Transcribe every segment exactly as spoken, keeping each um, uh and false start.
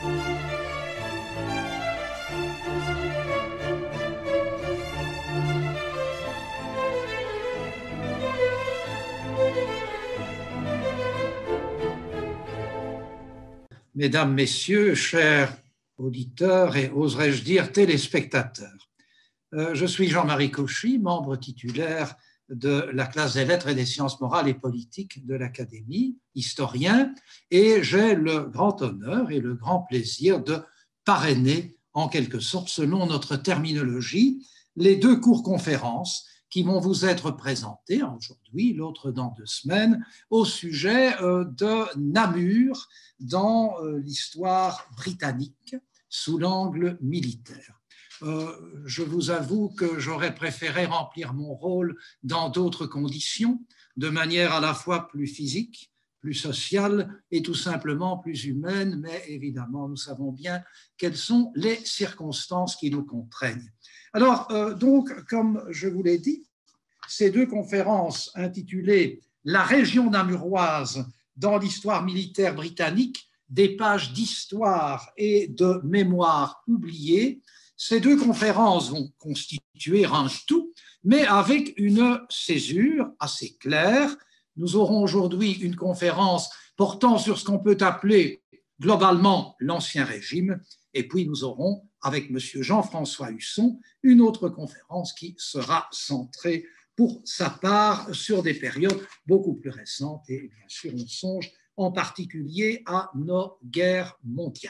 Mesdames, Messieurs, chers auditeurs et oserais-je dire téléspectateurs, euh, je suis Jean-Marie Cauchy, membre titulaire de la classe des lettres et des sciences morales et politiques de l'Académie, historien, et j'ai le grand honneur et le grand plaisir de parrainer, en quelque sorte, selon notre terminologie, les deux cours-conférences qui vont vous être présentés aujourd'hui, l'autre dans deux semaines, au sujet de Namur dans l'histoire britannique sous l'angle militaire. Euh, je vous avoue que j'aurais préféré remplir mon rôle dans d'autres conditions, de manière à la fois plus physique, plus sociale et tout simplement plus humaine, mais évidemment, nous savons bien quelles sont les circonstances qui nous contraignent. Alors, euh, donc, comme je vous l'ai dit, ces deux conférences intitulées « La région namuroise dans l'histoire militaire britannique, des pages d'histoire et de mémoire oubliées », ces deux conférences vont constituer un tout, mais avec une césure assez claire. Nous aurons aujourd'hui une conférence portant sur ce qu'on peut appeler globalement l'Ancien Régime, et puis nous aurons, avec M. Jean-François Husson, une autre conférence qui sera centrée pour sa part sur des périodes beaucoup plus récentes, et bien sûr on songe en particulier à nos guerres mondiales.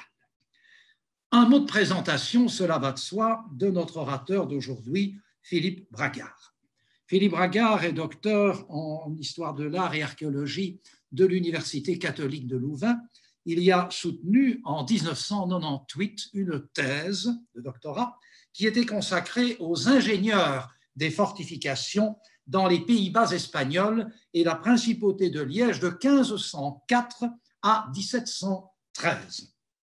Un mot de présentation, cela va de soi, de notre orateur d'aujourd'hui, Philippe Bragard. Philippe Bragard est docteur en histoire de l'art et archéologie de l'Université catholique de Louvain. Il y a soutenu en mille neuf cent quatre-vingt-dix-huit une thèse de doctorat qui était consacrée aux ingénieurs des fortifications dans les Pays-Bas espagnols et la principauté de Liège de quinze cent quatre à dix-sept cent treize.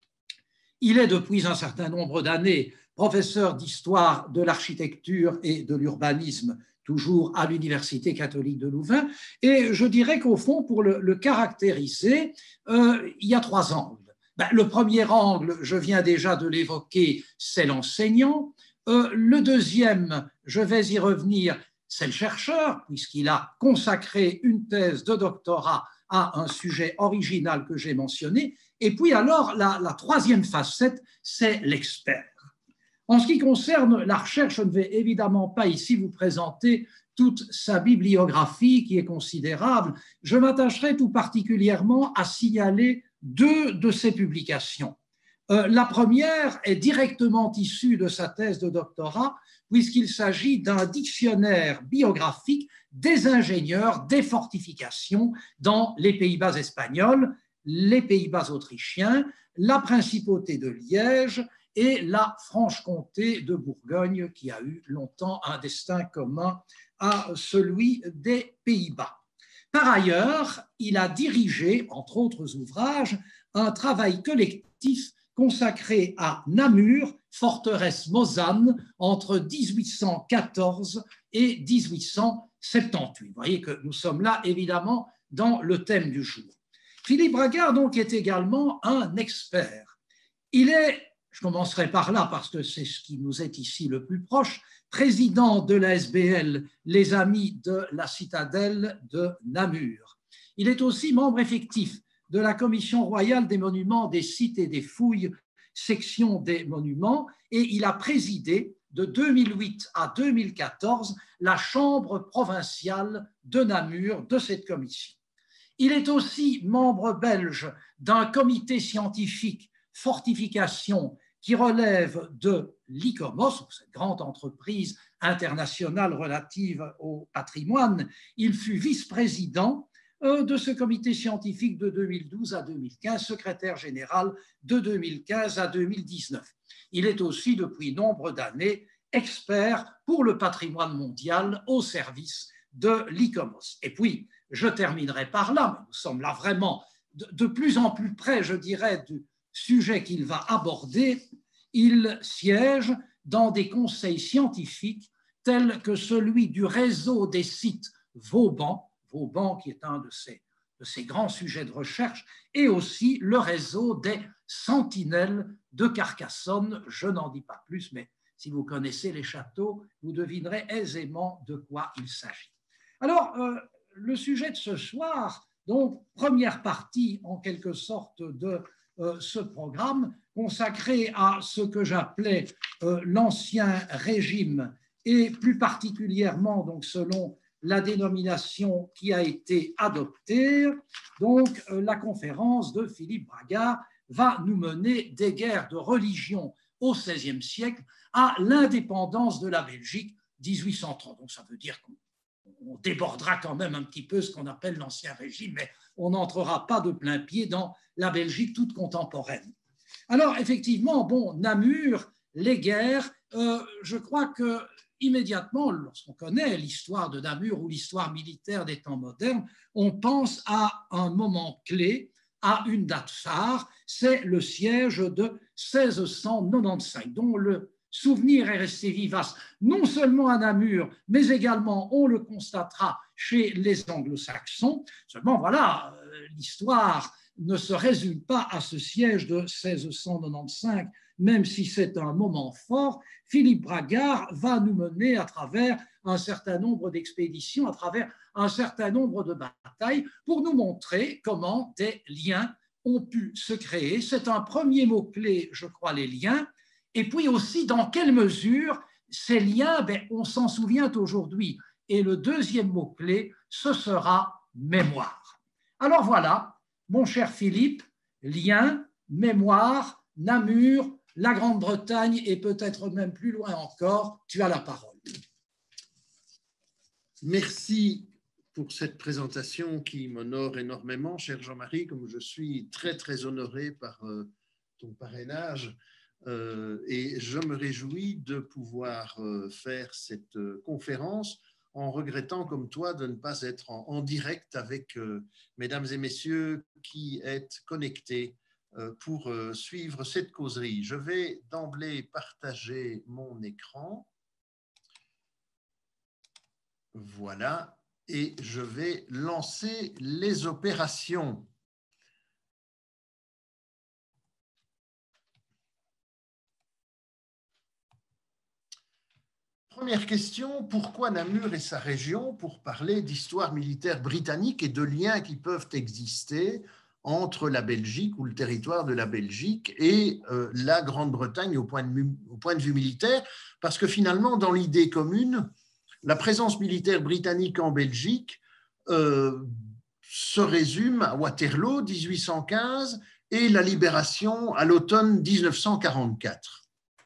Il est depuis un certain nombre d'années professeur d'histoire de l'architecture et de l'urbanisme, toujours à l'Université catholique de Louvain, et je dirais qu'au fond, pour le, le caractériser, euh, il y a trois angles. Ben, le premier angle, je viens déjà de l'évoquer, c'est l'enseignant. Euh, le deuxième, je vais y revenir, c'est le chercheur, puisqu'il a consacré une thèse de doctorat à un sujet original que j'ai mentionné. Et puis alors, la, la troisième facette, c'est l'expert. En ce qui concerne la recherche, je ne vais évidemment pas ici vous présenter toute sa bibliographie qui est considérable. Je m'attacherai tout particulièrement à signaler deux de ses publications. Euh, la première est directement issue de sa thèse de doctorat, puisqu'il s'agit d'un dictionnaire biographique des ingénieurs des fortifications dans les Pays-Bas espagnols, les Pays-Bas autrichiens, la principauté de Liège et la Franche-Comté de Bourgogne, qui a eu longtemps un destin commun à celui des Pays-Bas. Par ailleurs, il a dirigé, entre autres ouvrages, un travail collectif consacré à Namur, forteresse mosane, entre dix-huit cent quatorze et dix-huit cent soixante-dix-huit. Vous voyez que nous sommes là, évidemment, dans le thème du jour. Philippe Bragard, donc, est également un expert. Il est, je commencerai par là parce que c'est ce qui nous est ici le plus proche, président de la S B L, les Amis de la Citadelle de Namur. Il est aussi membre effectif de la Commission royale des monuments, des sites et des fouilles, section des monuments, et il a présidé de deux mille huit à deux mille quatorze la Chambre provinciale de Namur de cette commission. Il est aussi membre belge d'un comité scientifique fortification qui relève de l'ICOMOS, cette grande entreprise internationale relative au patrimoine. Il fut vice-président de ce comité scientifique de deux mille douze à deux mille quinze, secrétaire général de deux mille quinze à deux mille dix-neuf. Il est aussi, depuis nombre d'années, expert pour le patrimoine mondial au service de l'ICOMOS. Et puis, je terminerai par là, mais nous sommes là vraiment de, de plus en plus près, je dirais, du sujet qu'il va aborder. Il siège dans des conseils scientifiques tels que celui du réseau des sites Vauban, Vauban qui est un de ces de ces grands sujets de recherche, et aussi le réseau des sentinelles de Carcassonne. Je n'en dis pas plus, mais si vous connaissez les châteaux, vous devinerez aisément de quoi il s'agit. Alors, euh, le sujet de ce soir, donc première partie en quelque sorte de euh, ce programme, consacré à ce que j'appelais euh, l'ancien régime, et plus particulièrement donc selon la dénomination qui a été adoptée. Donc euh, la conférence de Philippe Bragard va nous mener des guerres de religion au seizième siècle à l'indépendance de la Belgique dix-huit cent trente. Donc ça veut dire qu'on débordera quand même un petit peu ce qu'on appelle l'ancien régime, mais on n'entrera pas de plein pied dans la Belgique toute contemporaine. Alors effectivement, bon, Namur, les guerres, euh, je crois que immédiatement, lorsqu'on connaît l'histoire de Namur ou l'histoire militaire des temps modernes, on pense à un moment clé, à une date phare, c'est le siège de seize cent quatre-vingt-quinze, dont le souvenir est resté vivace, non seulement à Namur, mais également, on le constatera, chez les anglo-saxons. Seulement, voilà, l'histoire ne se résume pas à ce siège de seize cent quatre-vingt-quinze, même si c'est un moment fort. Philippe Bragard va nous mener à travers un certain nombre d'expéditions, à travers un certain nombre de batailles, pour nous montrer comment des liens ont pu se créer. C'est un premier mot-clé, je crois, les liens, et puis aussi dans quelle mesure ces liens, ben, on s'en souvient aujourd'hui. Et le deuxième mot-clé, ce sera mémoire. Alors voilà, mon cher Philippe, lien, mémoire, Namur, la Grande-Bretagne et peut-être même plus loin encore, tu as la parole. Merci pour cette présentation qui m'honore énormément, cher Jean-Marie, comme je suis très très honoré par euh, ton parrainage euh, et je me réjouis de pouvoir euh, faire cette euh, conférence en regrettant comme toi de ne pas être en, en direct avec euh, mesdames et messieurs qui êtes connectés euh, pour euh, suivre cette causerie. Je vais d'emblée partager mon écran. Voilà, et je vais lancer les opérations. Première question, pourquoi Namur et sa région pour parler d'histoire militaire britannique et de liens qui peuvent exister entre la Belgique ou le territoire de la Belgique et euh, la Grande-Bretagne au point de vue, au point de vue militaire, parce que finalement, dans l'idée commune, la présence militaire britannique en Belgique euh, se résume à Waterloo dix-huit cent quinze et la libération à l'automne dix-neuf cent quarante-quatre.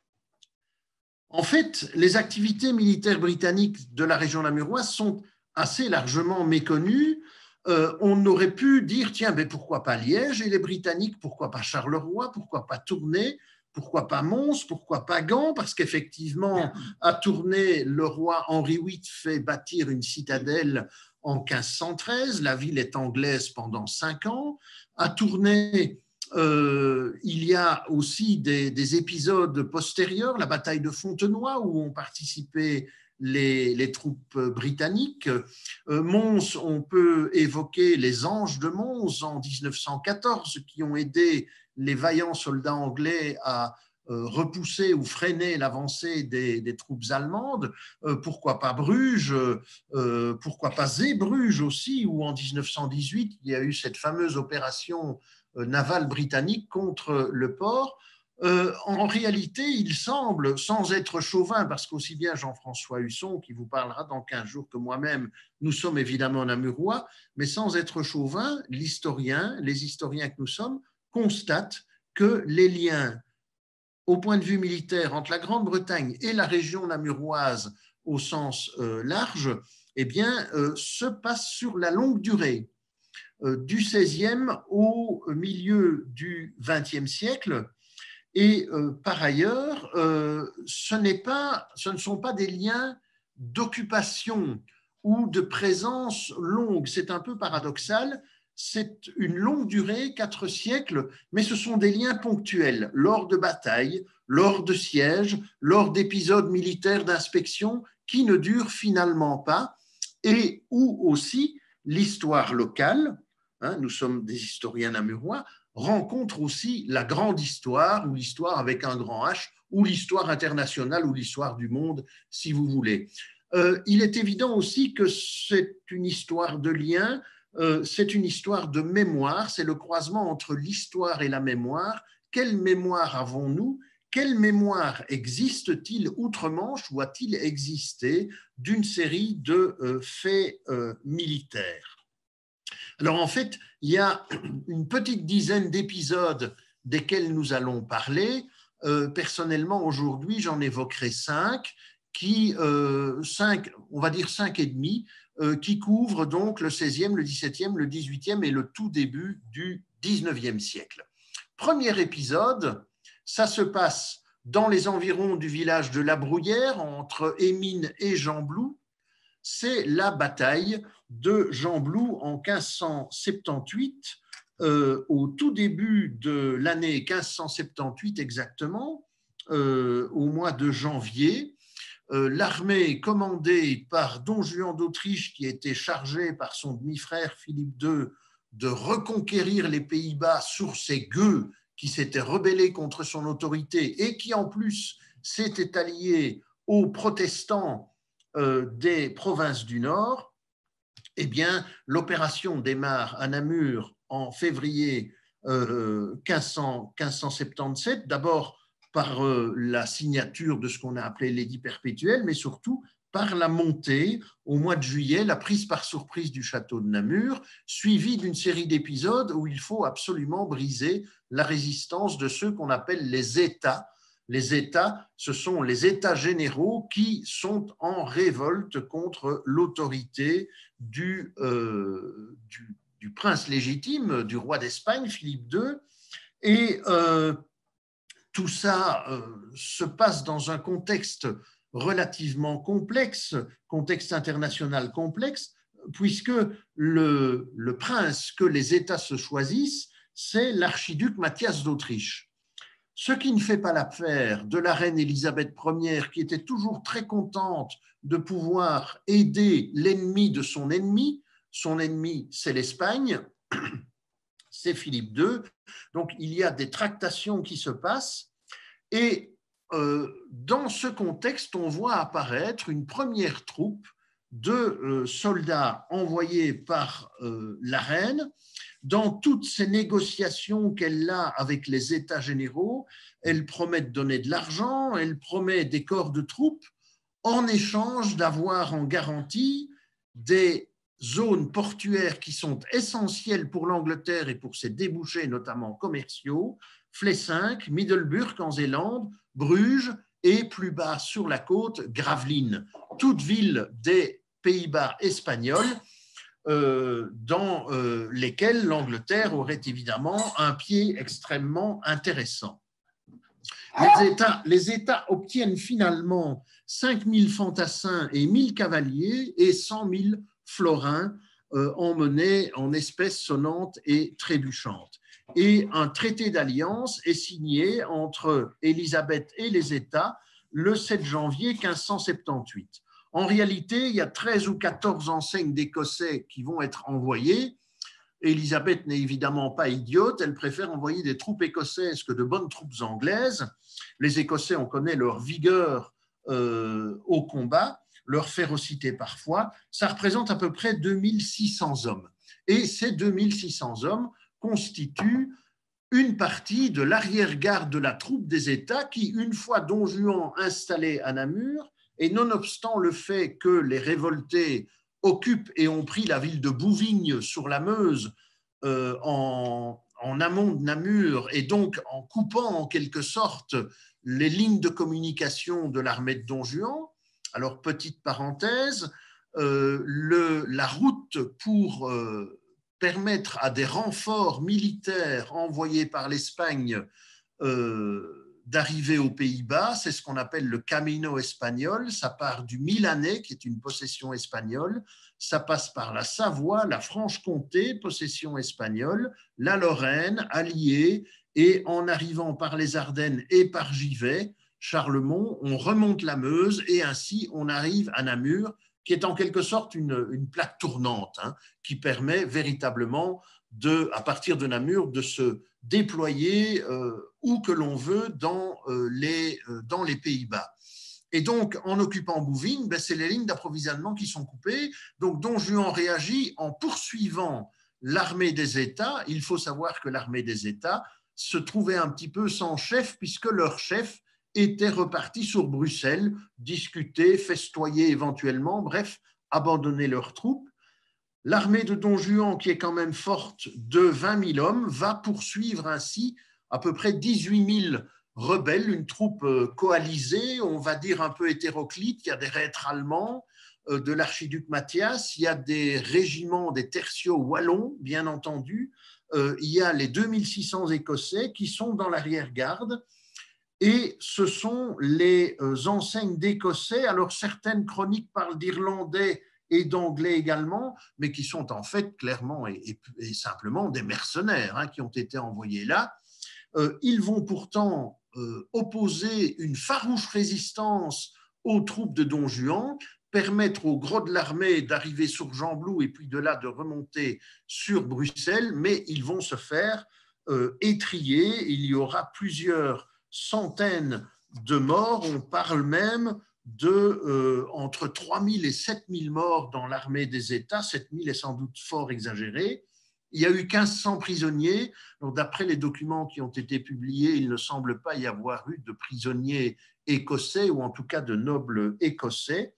En fait, les activités militaires britanniques de la région namuroise sont assez largement méconnues. Euh, on aurait pu dire, tiens, ben pourquoi pas Liège et les Britanniques, pourquoi pas Charleroi, pourquoi pas Tournai, pourquoi pas Mons, pourquoi pas Gand, parce qu'effectivement, à Tournai, le roi Henri huit fait bâtir une citadelle en quinze cent treize, la ville est anglaise pendant cinq ans. À Tournai, Euh, il y a aussi des, des épisodes postérieurs, la bataille de Fontenoy où ont participé les, les troupes britanniques. Euh, Mons, on peut évoquer les Anges de Mons en dix-neuf cent quatorze qui ont aidé les vaillants soldats anglais à euh, repousser ou freiner l'avancée des, des troupes allemandes. Euh, pourquoi pas Bruges, euh, pourquoi pas Zeebrugge aussi, où en dix-neuf cent dix-huit, il y a eu cette fameuse opération navale britannique contre le port. Euh, en réalité, il semble, sans être chauvin, parce qu'aussi bien Jean-François Husson, qui vous parlera dans quinze jours que moi-même, nous sommes évidemment namurois, mais sans être chauvin, l'historien, les historiens que nous sommes, constatent que les liens au point de vue militaire entre la Grande-Bretagne et la région namuroise au sens euh, large, eh bien, euh, se passent sur la longue durée. Du seizième au milieu du vingtième siècle. Et euh, par ailleurs, euh, ce n'est pas, ce ne sont pas des liens d'occupation ou de présence longue. C'est un peu paradoxal. C'est une longue durée, quatre siècles, mais ce sont des liens ponctuels, lors de batailles, lors de sièges, lors d'épisodes militaires d'inspection qui ne durent finalement pas, et où aussi l'histoire locale, hein, nous sommes des historiens namurois, rencontre aussi la grande histoire, ou l'histoire avec un grand H, ou l'histoire internationale, ou l'histoire du monde, si vous voulez. Euh, il est évident aussi que c'est une histoire de lien, euh, c'est une histoire de mémoire, c'est le croisement entre l'histoire et la mémoire. Quelle mémoire avons-nous ? Quelle mémoire existe-t-il outre-Manche ou a-t-il existé d'une série de euh, faits euh, militaires ? Alors en fait, il y a une petite dizaine d'épisodes desquels nous allons parler. Euh, personnellement, aujourd'hui, j'en évoquerai cinq, qui, euh, cinq, on va dire cinq et demi, euh, qui couvrent donc le seizième, le dix-septième, le dix-huitième et le tout début du dix-neuvième siècle. Premier épisode, ça se passe dans les environs du village de La Brouillère, entre Émines et Gembloux. C'est la bataille de Gembloux en quinze cent soixante-dix-huit, euh, au tout début de l'année quinze cent soixante-dix-huit exactement, euh, au mois de janvier. Euh, l'armée commandée par Don Juan d'Autriche, qui était chargée par son demi-frère Philippe deux de reconquérir les Pays-Bas sur ses gueux qui s'étaient rebellés contre son autorité et qui en plus s'étaient alliés aux protestants euh, des provinces du Nord, eh bien, l'opération démarre à Namur en février euh, quinze cent soixante-dix-sept, d'abord par euh, la signature de ce qu'on a appelé l'édit perpétuel, mais surtout par la montée, au mois de juillet, la prise par surprise du château de Namur, suivie d'une série d'épisodes où il faut absolument briser la résistance de ceux qu'on appelle les États. Les États, ce sont les États généraux qui sont en révolte contre l'autorité du, euh, du, du prince légitime, du roi d'Espagne, Philippe deux. Et euh, tout ça euh, se passe dans un contexte relativement complexe, contexte international complexe, puisque le, le prince que les États se choisissent, c'est l'archiduc Mathias d'Autriche. Ce qui ne fait pas l'affaire de la reine Élisabeth première, qui était toujours très contente de pouvoir aider l'ennemi de son ennemi. Son ennemi, c'est l'Espagne, c'est Philippe deux. Donc, il y a des tractations qui se passent. Et euh, dans ce contexte, on voit apparaître une première troupe de euh, soldats envoyés par euh, la reine. Dans toutes ces négociations qu'elle a avec les États généraux, elle promet de donner de l'argent, elle promet des corps de troupes en échange d'avoir en garantie des zones portuaires qui sont essentielles pour l'Angleterre et pour ses débouchés, notamment commerciaux, Flessinck, Middelburg en Zélande, Bruges et plus bas sur la côte, Gravelines, toutes villes des Pays-Bas espagnols, euh, dans euh, lesquelles l'Angleterre aurait évidemment un pied extrêmement intéressant. Les États, les États obtiennent finalement cinq mille fantassins et mille cavaliers et cent mille florins euh, en monnaie, en espèces sonnantes et trébuchantes. Et un traité d'alliance est signé entre Élisabeth et les États le sept janvier quinze cent soixante-dix-huit. En réalité, il y a treize ou quatorze enseignes d'Écossais qui vont être envoyées. Élisabeth n'est évidemment pas idiote, elle préfère envoyer des troupes écossaises que de bonnes troupes anglaises. Les Écossais, on connaît leur vigueur euh, au combat, leur férocité parfois. Ça représente à peu près deux mille six cents hommes. Et ces deux mille six cents hommes constituent une partie de l'arrière-garde de la troupe des États qui, une fois Don Juan installé à Namur, et nonobstant le fait que les révoltés occupent et ont pris la ville de Bouvignes sur la Meuse euh, en, en amont de Namur, et donc en coupant en quelque sorte les lignes de communication de l'armée de Don Juan. Alors, petite parenthèse, euh, le, la route pour euh, permettre à des renforts militaires envoyés par l'Espagne euh, d'arriver aux Pays-Bas, c'est ce qu'on appelle le Camino espagnol. Ça part du Milanais, qui est une possession espagnole, ça passe par la Savoie, la Franche-Comté, possession espagnole, la Lorraine, alliée, et en arrivant par les Ardennes et par Givet, Charlemont, on remonte la Meuse et ainsi on arrive à Namur, qui est en quelque sorte une, une plaque tournante, hein, qui permet véritablement, de, à partir de Namur, de se déployer euh, où que l'on veut dans, euh, les, euh, dans les Pays-Bas. Et donc, en occupant Bouvines, ben, c'est les lignes d'approvisionnement qui sont coupées. Donc, Don Juan réagit en poursuivant l'armée des États. Il faut savoir que l'armée des États se trouvait un petit peu sans chef, puisque leur chef était reparti sur Bruxelles, discuter, festoyer éventuellement, bref, abandonner leurs troupes. L'armée de Don Juan, qui est quand même forte de vingt mille hommes, va poursuivre ainsi à peu près dix-huit mille rebelles, une troupe coalisée, on va dire un peu hétéroclite. Il y a des reîtres allemands de l'archiduc Mathias, il y a des régiments, des tertiaux wallons, bien entendu, il y a les deux mille six cents Écossais qui sont dans l'arrière-garde, et ce sont les enseignes d'Écossais. Alors certaines chroniques parlent d'Irlandais et d'anglais également, mais qui sont en fait clairement et, et, et simplement des mercenaires, hein, qui ont été envoyés là. Euh, ils vont pourtant euh, opposer une farouche résistance aux troupes de Don Juan, permettre au gros de l'armée d'arriver sur Gembloux et puis de là de remonter sur Bruxelles, mais ils vont se faire euh, étrier. Il y aura plusieurs centaines de morts. On parle même de euh, entre trois mille et sept mille morts dans l'armée des États. sept mille est sans doute fort exagéré. Il y a eu mille cinq cents prisonniers. D'après les documents qui ont été publiés, il ne semble pas y avoir eu de prisonniers écossais, ou en tout cas de nobles écossais.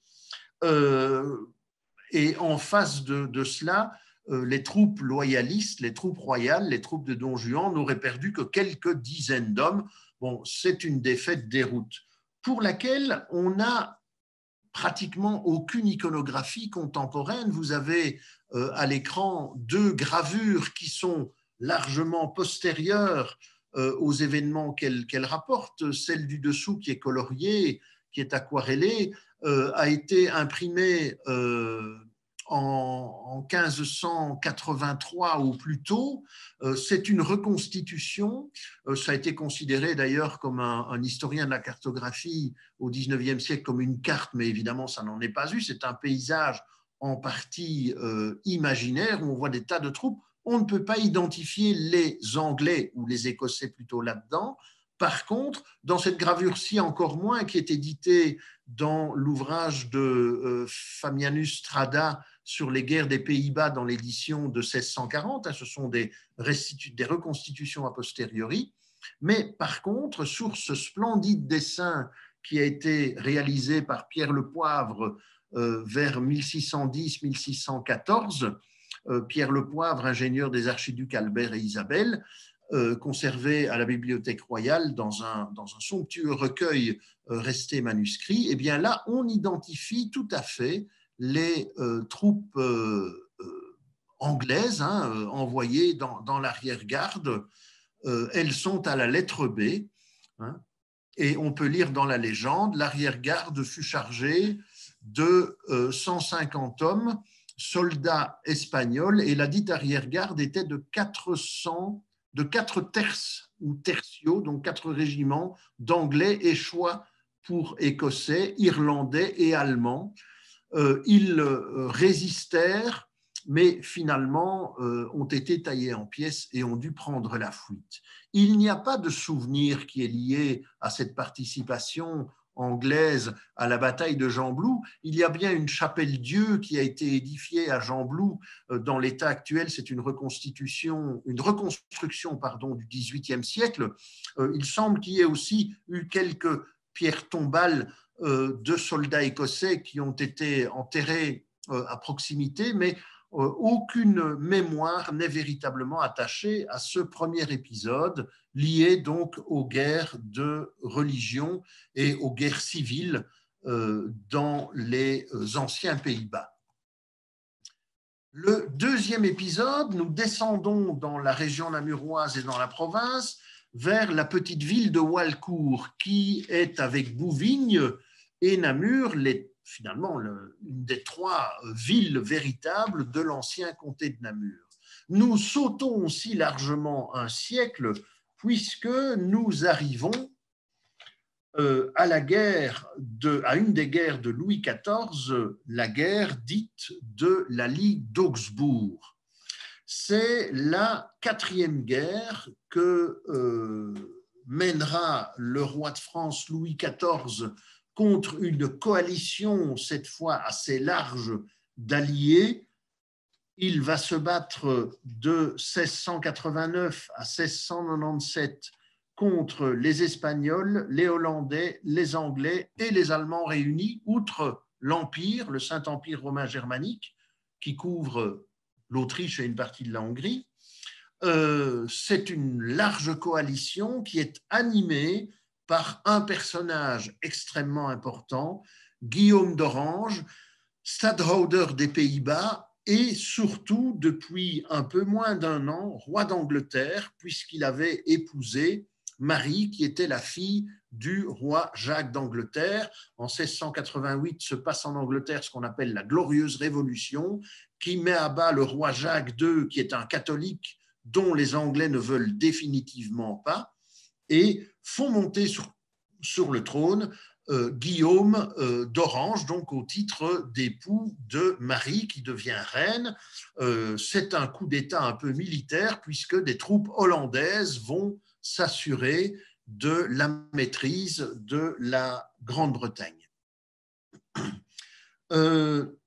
Euh, et en face de, de cela, euh, les troupes loyalistes, les troupes royales, les troupes de Don Juan n'auraient perdu que quelques dizaines d'hommes. Bon, c'est une défaite déroute pour laquelle on n'a pratiquement aucune iconographie contemporaine. Vous avez euh, à l'écran deux gravures qui sont largement postérieures euh, aux événements qu'elle qu'elle rapporte. Celle du dessous, qui est coloriée, qui est aquarellée, euh, a été imprimée euh, en, en mille cinq cent quatre-vingt-trois ou plus tôt. Euh, c'est une reconstitution. Euh, ça a été considéré d'ailleurs comme un, un historien de la cartographie au dix-neuvième siècle comme une carte, mais évidemment ça n'en est pas eu. C'est un paysage en partie euh, imaginaire où on voit des tas de troupes. On ne peut pas identifier les Anglais ou les Écossais plutôt là-dedans. Par contre, dans cette gravure-ci, encore moins, qui est éditée dans l'ouvrage de euh, Famianus Strada sur les guerres des Pays-Bas dans l'édition de seize cent quarante, hein, ce sont des, des reconstitutions a posteriori, mais par contre, sur ce splendide dessin qui a été réalisé par Pierre Le Poivre euh, vers mille six cent dix mille six cent quatorze, euh, Pierre Le Poivre, ingénieur des archiducs Albert et Isabelle, Euh, conservé à la Bibliothèque royale dans un, dans un somptueux recueil euh, resté manuscrit, et bien là, on identifie tout à fait les euh, troupes euh, euh, anglaises, hein, euh, envoyées dans, dans l'arrière-garde. Euh, elles sont à la lettre B, hein, et on peut lire dans la légende, l'arrière-garde fut chargée de euh, cent cinquante hommes, soldats espagnols, et la dite arrière-garde était de quatre cents de quatre terces ou tertiaux, donc quatre régiments d'anglais échois pour écossais, irlandais et allemands. Euh, ils euh, résistèrent, mais finalement euh, ont été taillés en pièces et ont dû prendre la fuite. Il n'y a pas de souvenir qui est lié à cette participation anglaise à la bataille de Gembloux. Il y a bien une chapelle-Dieu qui a été édifiée à Gembloux. Dans l'état actuel, c'est une reconstitution, une reconstruction pardon, du dix-huitième siècle. Il semble qu'il y ait aussi eu quelques pierres tombales de soldats écossais qui ont été enterrés à proximité, mais aucune mémoire n'est véritablement attachée à ce premier épisode, lié donc aux guerres de religion et aux guerres civiles dans les anciens Pays-Bas. Le deuxième épisode, nous descendons dans la région namuroise et dans la province vers la petite ville de Walcourt, qui est avec Bouvines et Namur les finalement le, une des trois villes véritables de l'ancien comté de Namur. Nous sautons aussi largement un siècle puisque nous arrivons euh, à, la guerre de, à une des guerres de Louis quatorze, la guerre dite de la Ligue d'Augsbourg. C'est la quatrième guerre que euh, mènera le roi de France Louis quatorze contre une coalition, cette fois assez large, d'alliés. Il va se battre de seize cent quatre-vingt-neuf à seize cent quatre-vingt-dix-sept contre les Espagnols, les Hollandais, les Anglais et les Allemands réunis, outre l'Empire, le Saint-Empire romain germanique, qui couvre l'Autriche et une partie de la Hongrie. Euh, c'est une large coalition qui est animée par un personnage extrêmement important, Guillaume d'Orange, stadhouder des Pays-Bas et surtout, depuis un peu moins d'un an, roi d'Angleterre, puisqu'il avait épousé Marie, qui était la fille du roi Jacques d'Angleterre. En seize cent quatre-vingt-huit se passe en Angleterre ce qu'on appelle la Glorieuse Révolution, qui met à bas le roi Jacques deux, qui est un catholique dont les Anglais ne veulent définitivement pas, et font monter sur, sur le trône euh, Guillaume euh, d'Orange, donc au titre d'époux de Marie, qui devient reine. Euh, c'est un coup d'État un peu militaire, puisque des troupes hollandaises vont s'assurer de la maîtrise de la Grande-Bretagne. Euh,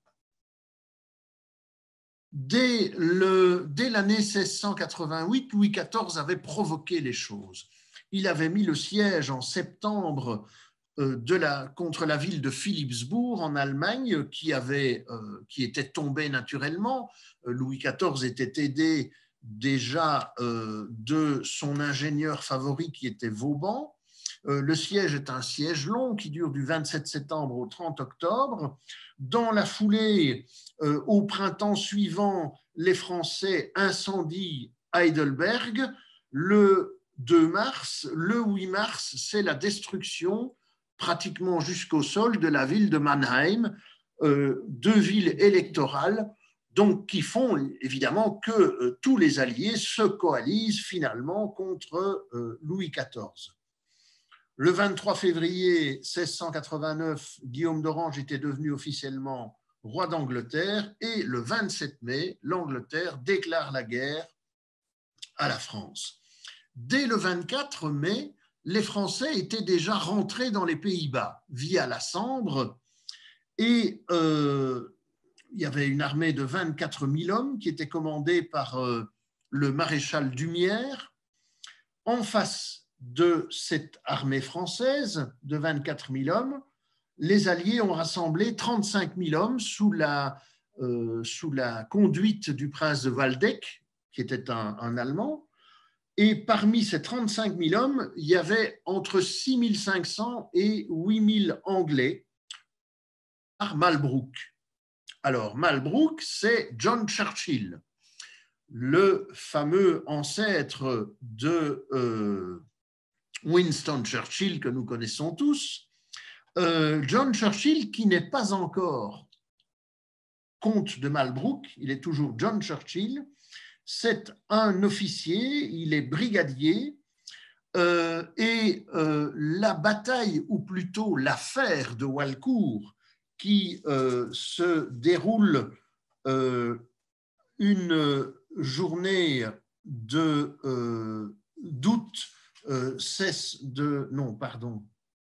dès, le, dès l'année seize cent quatre-vingt-huit, Louis quatorze avait provoqué les choses. Il avait mis le siège en septembre de la, contre la ville de Philippsbourg en Allemagne, qui, avait, euh, qui était tombée naturellement. Louis quatorze était aidé déjà euh, de son ingénieur favori qui était Vauban. Euh, le siège est un siège long qui dure du vingt-sept septembre au trente octobre. Dans la foulée, euh, au printemps suivant, les Français incendient Heidelberg. Le deux mars, le huit mars, c'est la destruction pratiquement jusqu'au sol de la ville de Mannheim, euh, deux villes électorales, donc qui font évidemment que euh, tous les alliés se coalisent finalement contre euh, Louis quatorze. Le vingt-trois février seize cent quatre-vingt-neuf, Guillaume d'Orange était devenu officiellement roi d'Angleterre et le vingt-sept mai, l'Angleterre déclare la guerre à la France. Dès le vingt-quatre mai, les Français étaient déjà rentrés dans les Pays-Bas via la Sambre et euh, il y avait une armée de vingt-quatre mille hommes qui était commandée par euh, le maréchal d'Humières. En face de cette armée française de vingt-quatre mille hommes, les Alliés ont rassemblé trente-cinq mille hommes sous la, euh, sous la conduite du prince de Waldeck, qui était un, un Allemand. Et parmi ces trente-cinq mille hommes, il y avait entre six mille cinq cents et huit mille Anglais par Malbrook. Alors, Malbrook, c'est John Churchill, le fameux ancêtre de euh, Winston Churchill que nous connaissons tous. Euh, John Churchill, qui n'est pas encore comte de Malbrook, il est toujours John Churchill. C'est un officier, il est brigadier, euh, et euh, la bataille, ou plutôt l'affaire de Walcourt, qui euh, se déroule euh, une journée de euh, d'août, euh, cesse de non pardon,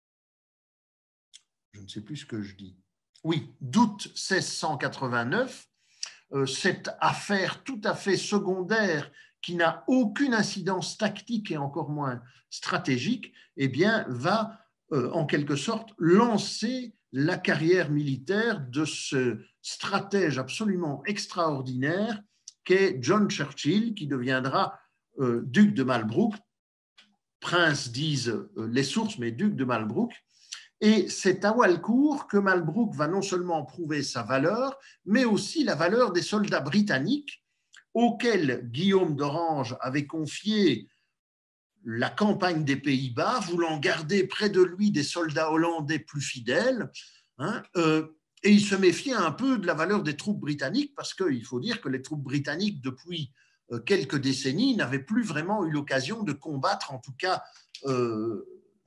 je ne sais plus ce que je dis. Oui, d'août seize cent quatre-vingt-neuf. Cette affaire tout à fait secondaire qui n'a aucune incidence tactique et encore moins stratégique, eh bien, va euh, en quelque sorte lancer la carrière militaire de ce stratège absolument extraordinaire qu'est John Churchill, qui deviendra euh, duc de Malbrook, prince disent euh, les sources, mais duc de Malbrook. Et c'est à Walcourt que Malbrook va non seulement prouver sa valeur, mais aussi la valeur des soldats britanniques auxquels Guillaume d'Orange avait confié la campagne des Pays-Bas, voulant garder près de lui des soldats hollandais plus fidèles. Hein, euh, et il se méfiait un peu de la valeur des troupes britanniques, parce qu'il faut dire que les troupes britanniques, depuis euh, quelques décennies, n'avaient plus vraiment eu l'occasion de combattre, en tout cas, euh,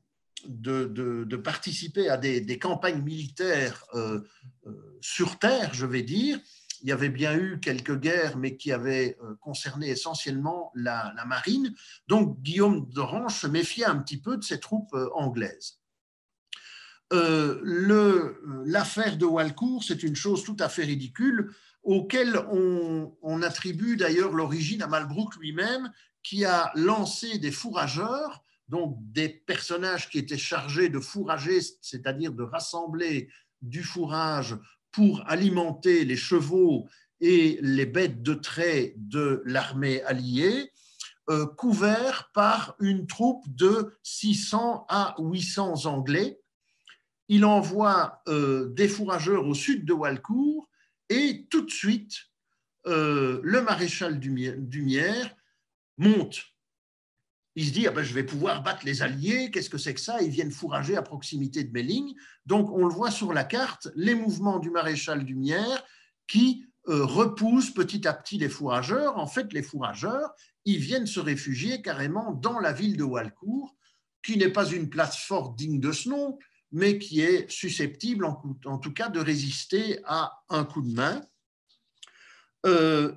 de, de, de participer à des, des campagnes militaires euh, euh, sur terre, je vais dire. Il y avait bien eu quelques guerres, mais qui avaient euh, concerné essentiellement la, la marine. Donc, Guillaume d'Orange se méfiait un petit peu de ces troupes euh, anglaises. Euh, le, l'affaire de Walcourt, c'est une chose tout à fait ridicule, auquel on, on attribue d'ailleurs l'origine à Malbrook lui-même, qui a lancé des fourrageurs, donc des personnages qui étaient chargés de fourrager, c'est-à-dire de rassembler du fourrage pour alimenter les chevaux et les bêtes de trait de l'armée alliée, euh, couverts par une troupe de six cents à huit cents Anglais. Il envoie euh, des fourrageurs au sud de Walcourt et tout de suite, euh, le maréchal d'Humieres monte. Il se dit, ah ben, je vais pouvoir battre les Alliés, qu'est-ce que c'est que ça? Ils viennent fourrager à proximité de mes lignes. Donc, on le voit sur la carte, les mouvements du maréchal d'Humieres qui euh, repoussent petit à petit les fourrageurs. En fait, les fourrageurs, ils viennent se réfugier carrément dans la ville de Walcourt, qui n'est pas une place forte digne de ce nom, mais qui est susceptible, en, en tout cas, de résister à un coup de main. Euh,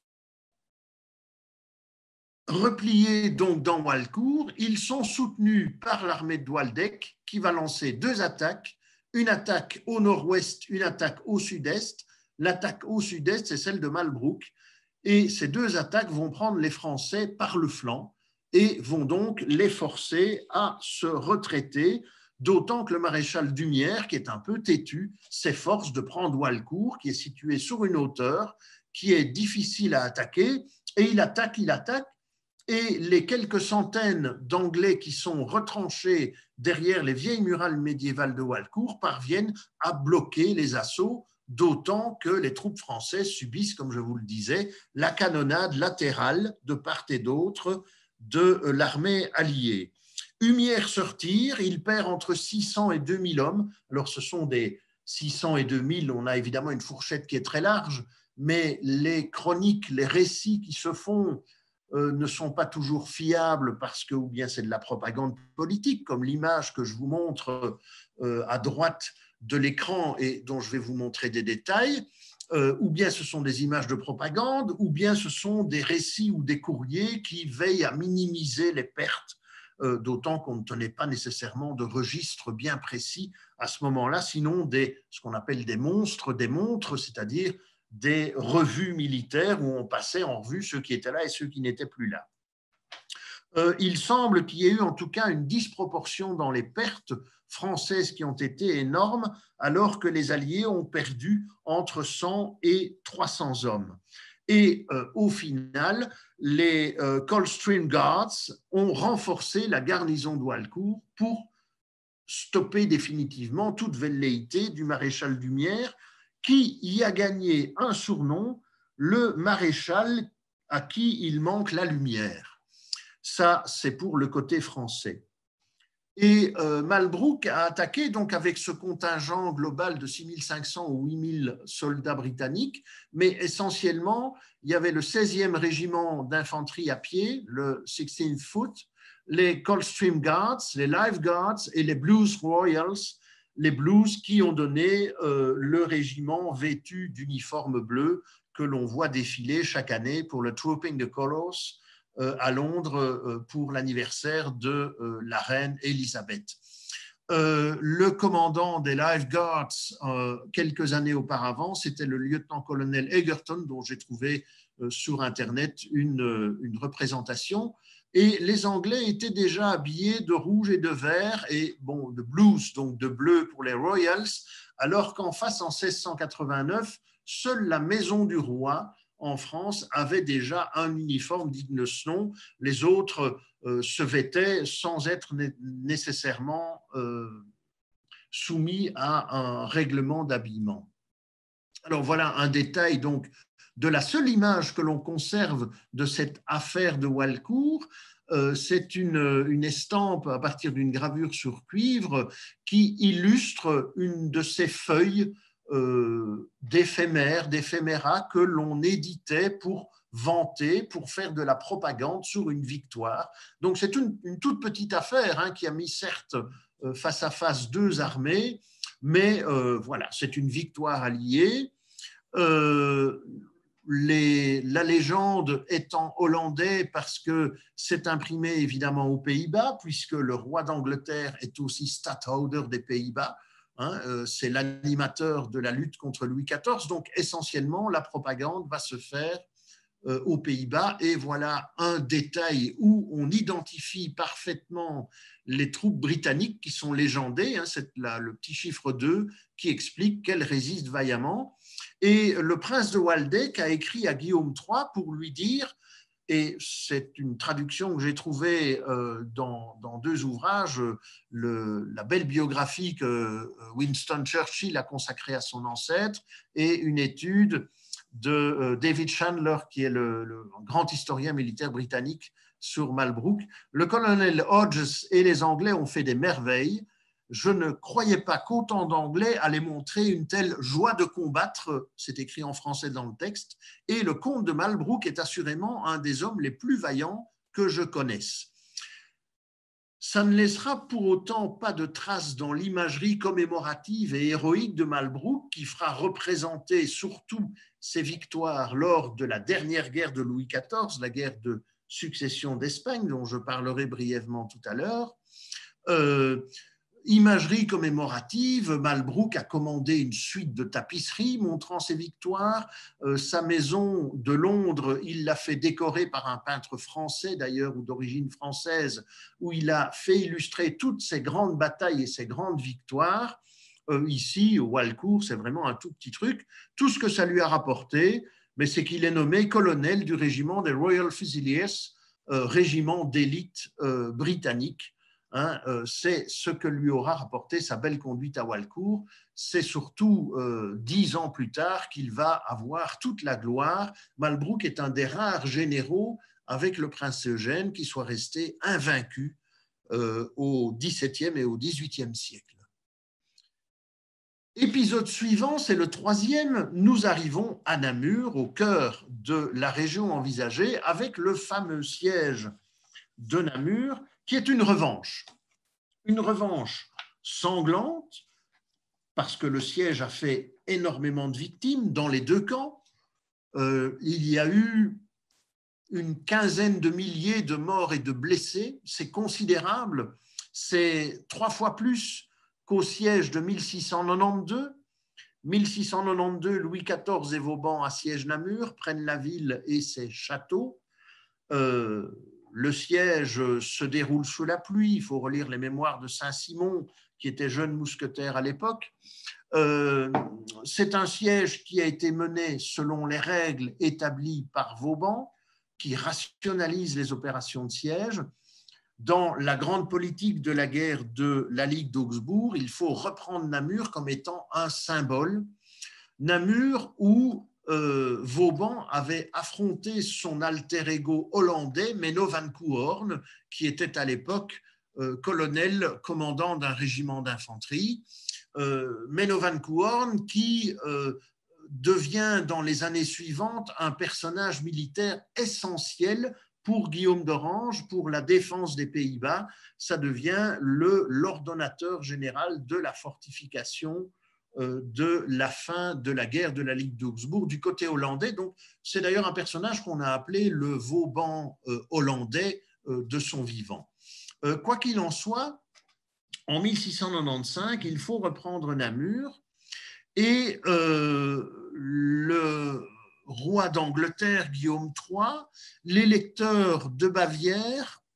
repliés donc dans Walcourt, ils sont soutenus par l'armée de Waldeck, qui va lancer deux attaques, une attaque au nord-ouest, une attaque au sud-est. L'attaque au sud-est, c'est celle de Malbrook, et ces deux attaques vont prendre les Français par le flanc et vont donc les forcer à se retraiter, d'autant que le maréchal d'Humieres, qui est un peu têtu, s'efforce de prendre Walcourt, qui est situé sur une hauteur, qui est difficile à attaquer, et il attaque, il attaque, et les quelques centaines d'Anglais qui sont retranchés derrière les vieilles murailles médiévales de Walcourt parviennent à bloquer les assauts, d'autant que les troupes françaises subissent, comme je vous le disais, la canonnade latérale de part et d'autre de l'armée alliée. Humieres se retire, il perd entre six cents et deux mille hommes. Alors ce sont des six cents et deux mille, on a évidemment une fourchette qui est très large, mais les chroniques, les récits qui se font euh, ne sont pas toujours fiables parce que ou bien c'est de la propagande politique, comme l'image que je vous montre euh, à droite de l'écran et dont je vais vous montrer des détails, euh, ou bien ce sont des images de propagande, ou bien ce sont des récits ou des courriers qui veillent à minimiser les pertes, euh, d'autant qu'on ne tenait pas nécessairement de registre bien précis à ce moment-là, sinon des, ce qu'on appelle des monstres, des montres, c'est-à-dire des revues militaires où on passait en revue ceux qui étaient là et ceux qui n'étaient plus là. Euh, il semble qu'il y ait eu en tout cas une disproportion dans les pertes françaises qui ont été énormes, alors que les Alliés ont perdu entre cent et trois cents hommes. Et euh, au final, les euh, Coldstream Guards ont renforcé la garnison de Walcourt pour stopper définitivement toute velléité du maréchal d'Humieres, qui y a gagné un surnom, le maréchal à qui il manque la lumière. Ça, c'est pour le côté français. Et euh, Malbrook a attaqué donc avec ce contingent global de six mille cinq cents ou huit mille soldats britanniques, mais essentiellement, il y avait le seizième régiment d'infanterie à pied, le sixteenth Foot, les Coldstream Guards, les Life Guards et les Blues Royals, les Blues qui ont donné euh, le régiment vêtu d'uniforme bleu que l'on voit défiler chaque année pour le Trooping the Colours euh, à Londres euh, pour l'anniversaire de euh, la reine Elisabeth. Euh, le commandant des Life Guards, euh, quelques années auparavant, c'était le lieutenant-colonel Egerton, dont j'ai trouvé euh, sur Internet une, une représentation. Et les Anglais étaient déjà habillés de rouge et de vert, et bon, de blues, donc de bleu pour les Royals, alors qu'en face, en seize cent quatre-vingt-neuf, seule la maison du roi en France avait déjà un uniforme digne de ce nom. Les autres euh, se vêtaient sans être né- nécessairement euh, soumis à un règlement d'habillement. Alors voilà un détail donc de la seule image que l'on conserve de cette affaire de Walcourt. Euh, c'est une, une estampe à partir d'une gravure sur cuivre qui illustre une de ces feuilles euh, d'éphémères, d'éphéméra que l'on éditait pour vanter, pour faire de la propagande sur une victoire. Donc c'est une, une toute petite affaire hein, qui a mis certes face à face deux armées, mais euh, voilà, c'est une victoire alliée. Euh, les, la légende étant hollandais parce que c'est imprimé évidemment aux Pays-Bas, puisque le roi d'Angleterre est aussi stadhouder des Pays-Bas. Hein, euh, c'est l'animateur de la lutte contre Louis quatorze, donc essentiellement la propagande va se faire euh, aux Pays-Bas, et voilà un détail où on identifie parfaitement les troupes britanniques qui sont légendées, hein, c'est là, le petit chiffre deux qui explique qu'elles résistent vaillamment. Et le prince de Waldeck a écrit à Guillaume trois pour lui dire, et c'est une traduction que j'ai trouvée dans, dans deux ouvrages, le, la belle biographie que Winston Churchill a consacrée à son ancêtre et une étude de David Chandler, qui est le, le grand historien militaire britannique sur Malbrook. Le colonel Hodges et les Anglais ont fait des merveilles. Je ne croyais pas qu'autant d'Anglais allaient montrer une telle joie de combattre, c'est écrit en français dans le texte, et le comte de Malbrook est assurément un des hommes les plus vaillants que je connaisse. Ça ne laissera pour autant pas de traces dans l'imagerie commémorative et héroïque de Malbrook, qui fera représenter surtout ses victoires lors de la dernière guerre de Louis quatorze, la guerre de succession d'Espagne, dont je parlerai brièvement tout à l'heure. Euh, Imagerie commémorative, Malbrook a commandé une suite de tapisseries montrant ses victoires. Euh, sa maison de Londres, il l'a fait décorer par un peintre français d'ailleurs, ou d'origine française, où il a fait illustrer toutes ses grandes batailles et ses grandes victoires. Euh, ici, au Walcourt, c'est vraiment un tout petit truc. Tout ce que ça lui a rapporté, mais c'est qu'il est nommé colonel du régiment des Royal Fusiliers, euh, régiment d'élite euh, britannique. Hein, euh, c'est ce que lui aura rapporté sa belle conduite à Walcourt. C'est surtout euh, dix ans plus tard qu'il va avoir toute la gloire. Malbrook est un des rares généraux, avec le prince Eugène, qui soit resté invaincu euh, au dix-septième et au dix-huitième siècle. Épisode suivant, c'est le troisième. Nous arrivons à Namur, au cœur de la région envisagée, avec le fameux siège de Namur, qui est une revanche. Une revanche sanglante, parce que le siège a fait énormément de victimes dans les deux camps. Euh, il y a eu une quinzaine de milliers de morts et de blessés. C'est considérable. C'est trois fois plus qu'au siège de mille six cent quatre-vingt-douze. mille six cent quatre-vingt-douze, Louis quatorze et Vauban assiègent Namur, prennent la ville et ses châteaux. Euh, Le siège se déroule sous la pluie. Il faut relire les mémoires de Saint-Simon, qui était jeune mousquetaire à l'époque. Euh, c'est un siège qui a été mené selon les règles établies par Vauban, qui rationalise les opérations de siège. Dans la grande politique de la guerre de la Ligue d'Augsbourg, il faut reprendre Namur comme étant un symbole. Namur où Euh, Vauban avait affronté son alter ego hollandais, Menno van Coehoorn, qui était à l'époque euh, colonel commandant d'un régiment d'infanterie. Euh, Menno van Coehoorn qui euh, devient dans les années suivantes un personnage militaire essentiel pour Guillaume d'Orange, pour la défense des Pays-Bas. Ça devient le, l'ordonnateur général de la fortification de la fin de la guerre de la Ligue d'Augsbourg du côté hollandais. Donc, c'est d'ailleurs un personnage qu'on a appelé le Vauban euh, hollandais euh, de son vivant. Euh, quoi qu'il en soit, en mille six cent quatre-vingt-quinze, il faut reprendre Namur et euh, le roi d'Angleterre, Guillaume trois, l'électeur de Bavière,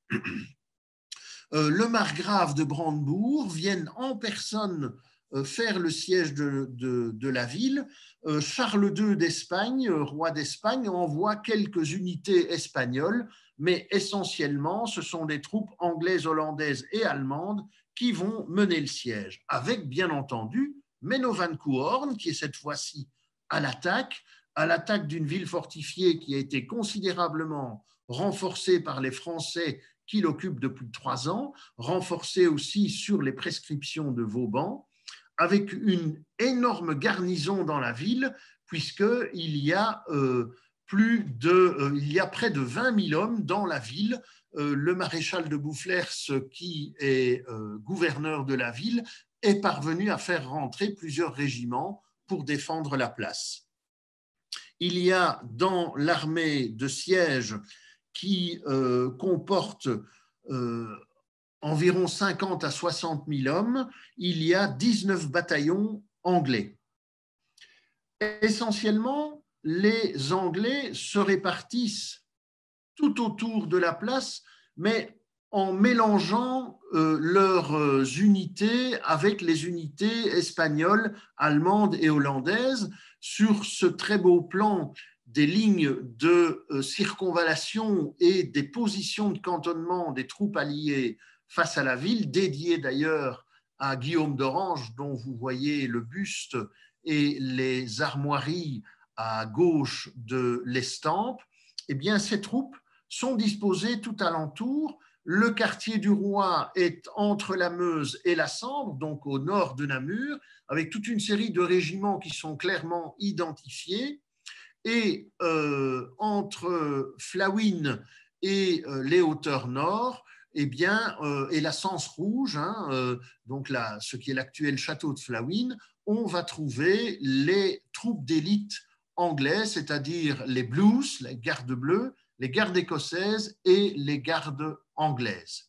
euh, le margrave de Brandebourg viennent en personne faire le siège de, de, de la ville. Charles deux d'Espagne, roi d'Espagne, envoie quelques unités espagnoles, mais essentiellement, ce sont des troupes anglaises, hollandaises et allemandes qui vont mener le siège, avec bien entendu Menno van Coehoorn, qui est cette fois-ci à l'attaque, à l'attaque d'une ville fortifiée qui a été considérablement renforcée par les Français qui l'occupent depuis trois ans, renforcée aussi sur les prescriptions de Vauban, avec une énorme garnison dans la ville, puisqu'il y a, euh, plus de, euh, il y a près de vingt mille hommes dans la ville, le maréchal de Boufflers, qui est gouverneur de la ville, est parvenu à faire rentrer plusieurs régiments pour défendre la place. Il y a dans l'armée de siège qui euh, comporte euh, environ cinquante à soixante mille hommes, il y a dix-neuf bataillons anglais. Essentiellement, les Anglais se répartissent tout autour de la place, mais en mélangeant euh, leurs unités avec les unités espagnoles, allemandes et hollandaises sur ce très beau plan des lignes de euh, circonvallation et des positions de cantonnement des troupes alliées face à la ville, dédiées d'ailleurs à Guillaume d'Orange, dont vous voyez le buste et les armoiries à gauche de l'estampe. Eh bien, ces troupes sont disposées tout alentour. Le quartier du Roi est entre la Meuse et la Sambre, donc au nord de Namur, avec toute une série de régiments qui sont clairement identifiés. Et euh, entre Flawine et euh, les hauteurs nord, eh bien, euh, et la Sens Rouge, hein, euh, donc la, ce qui est l'actuel château de Flawine, on va trouver les troupes d'élite anglaises, c'est-à-dire les Blues, les gardes bleues, les gardes écossaises et les gardes anglaises.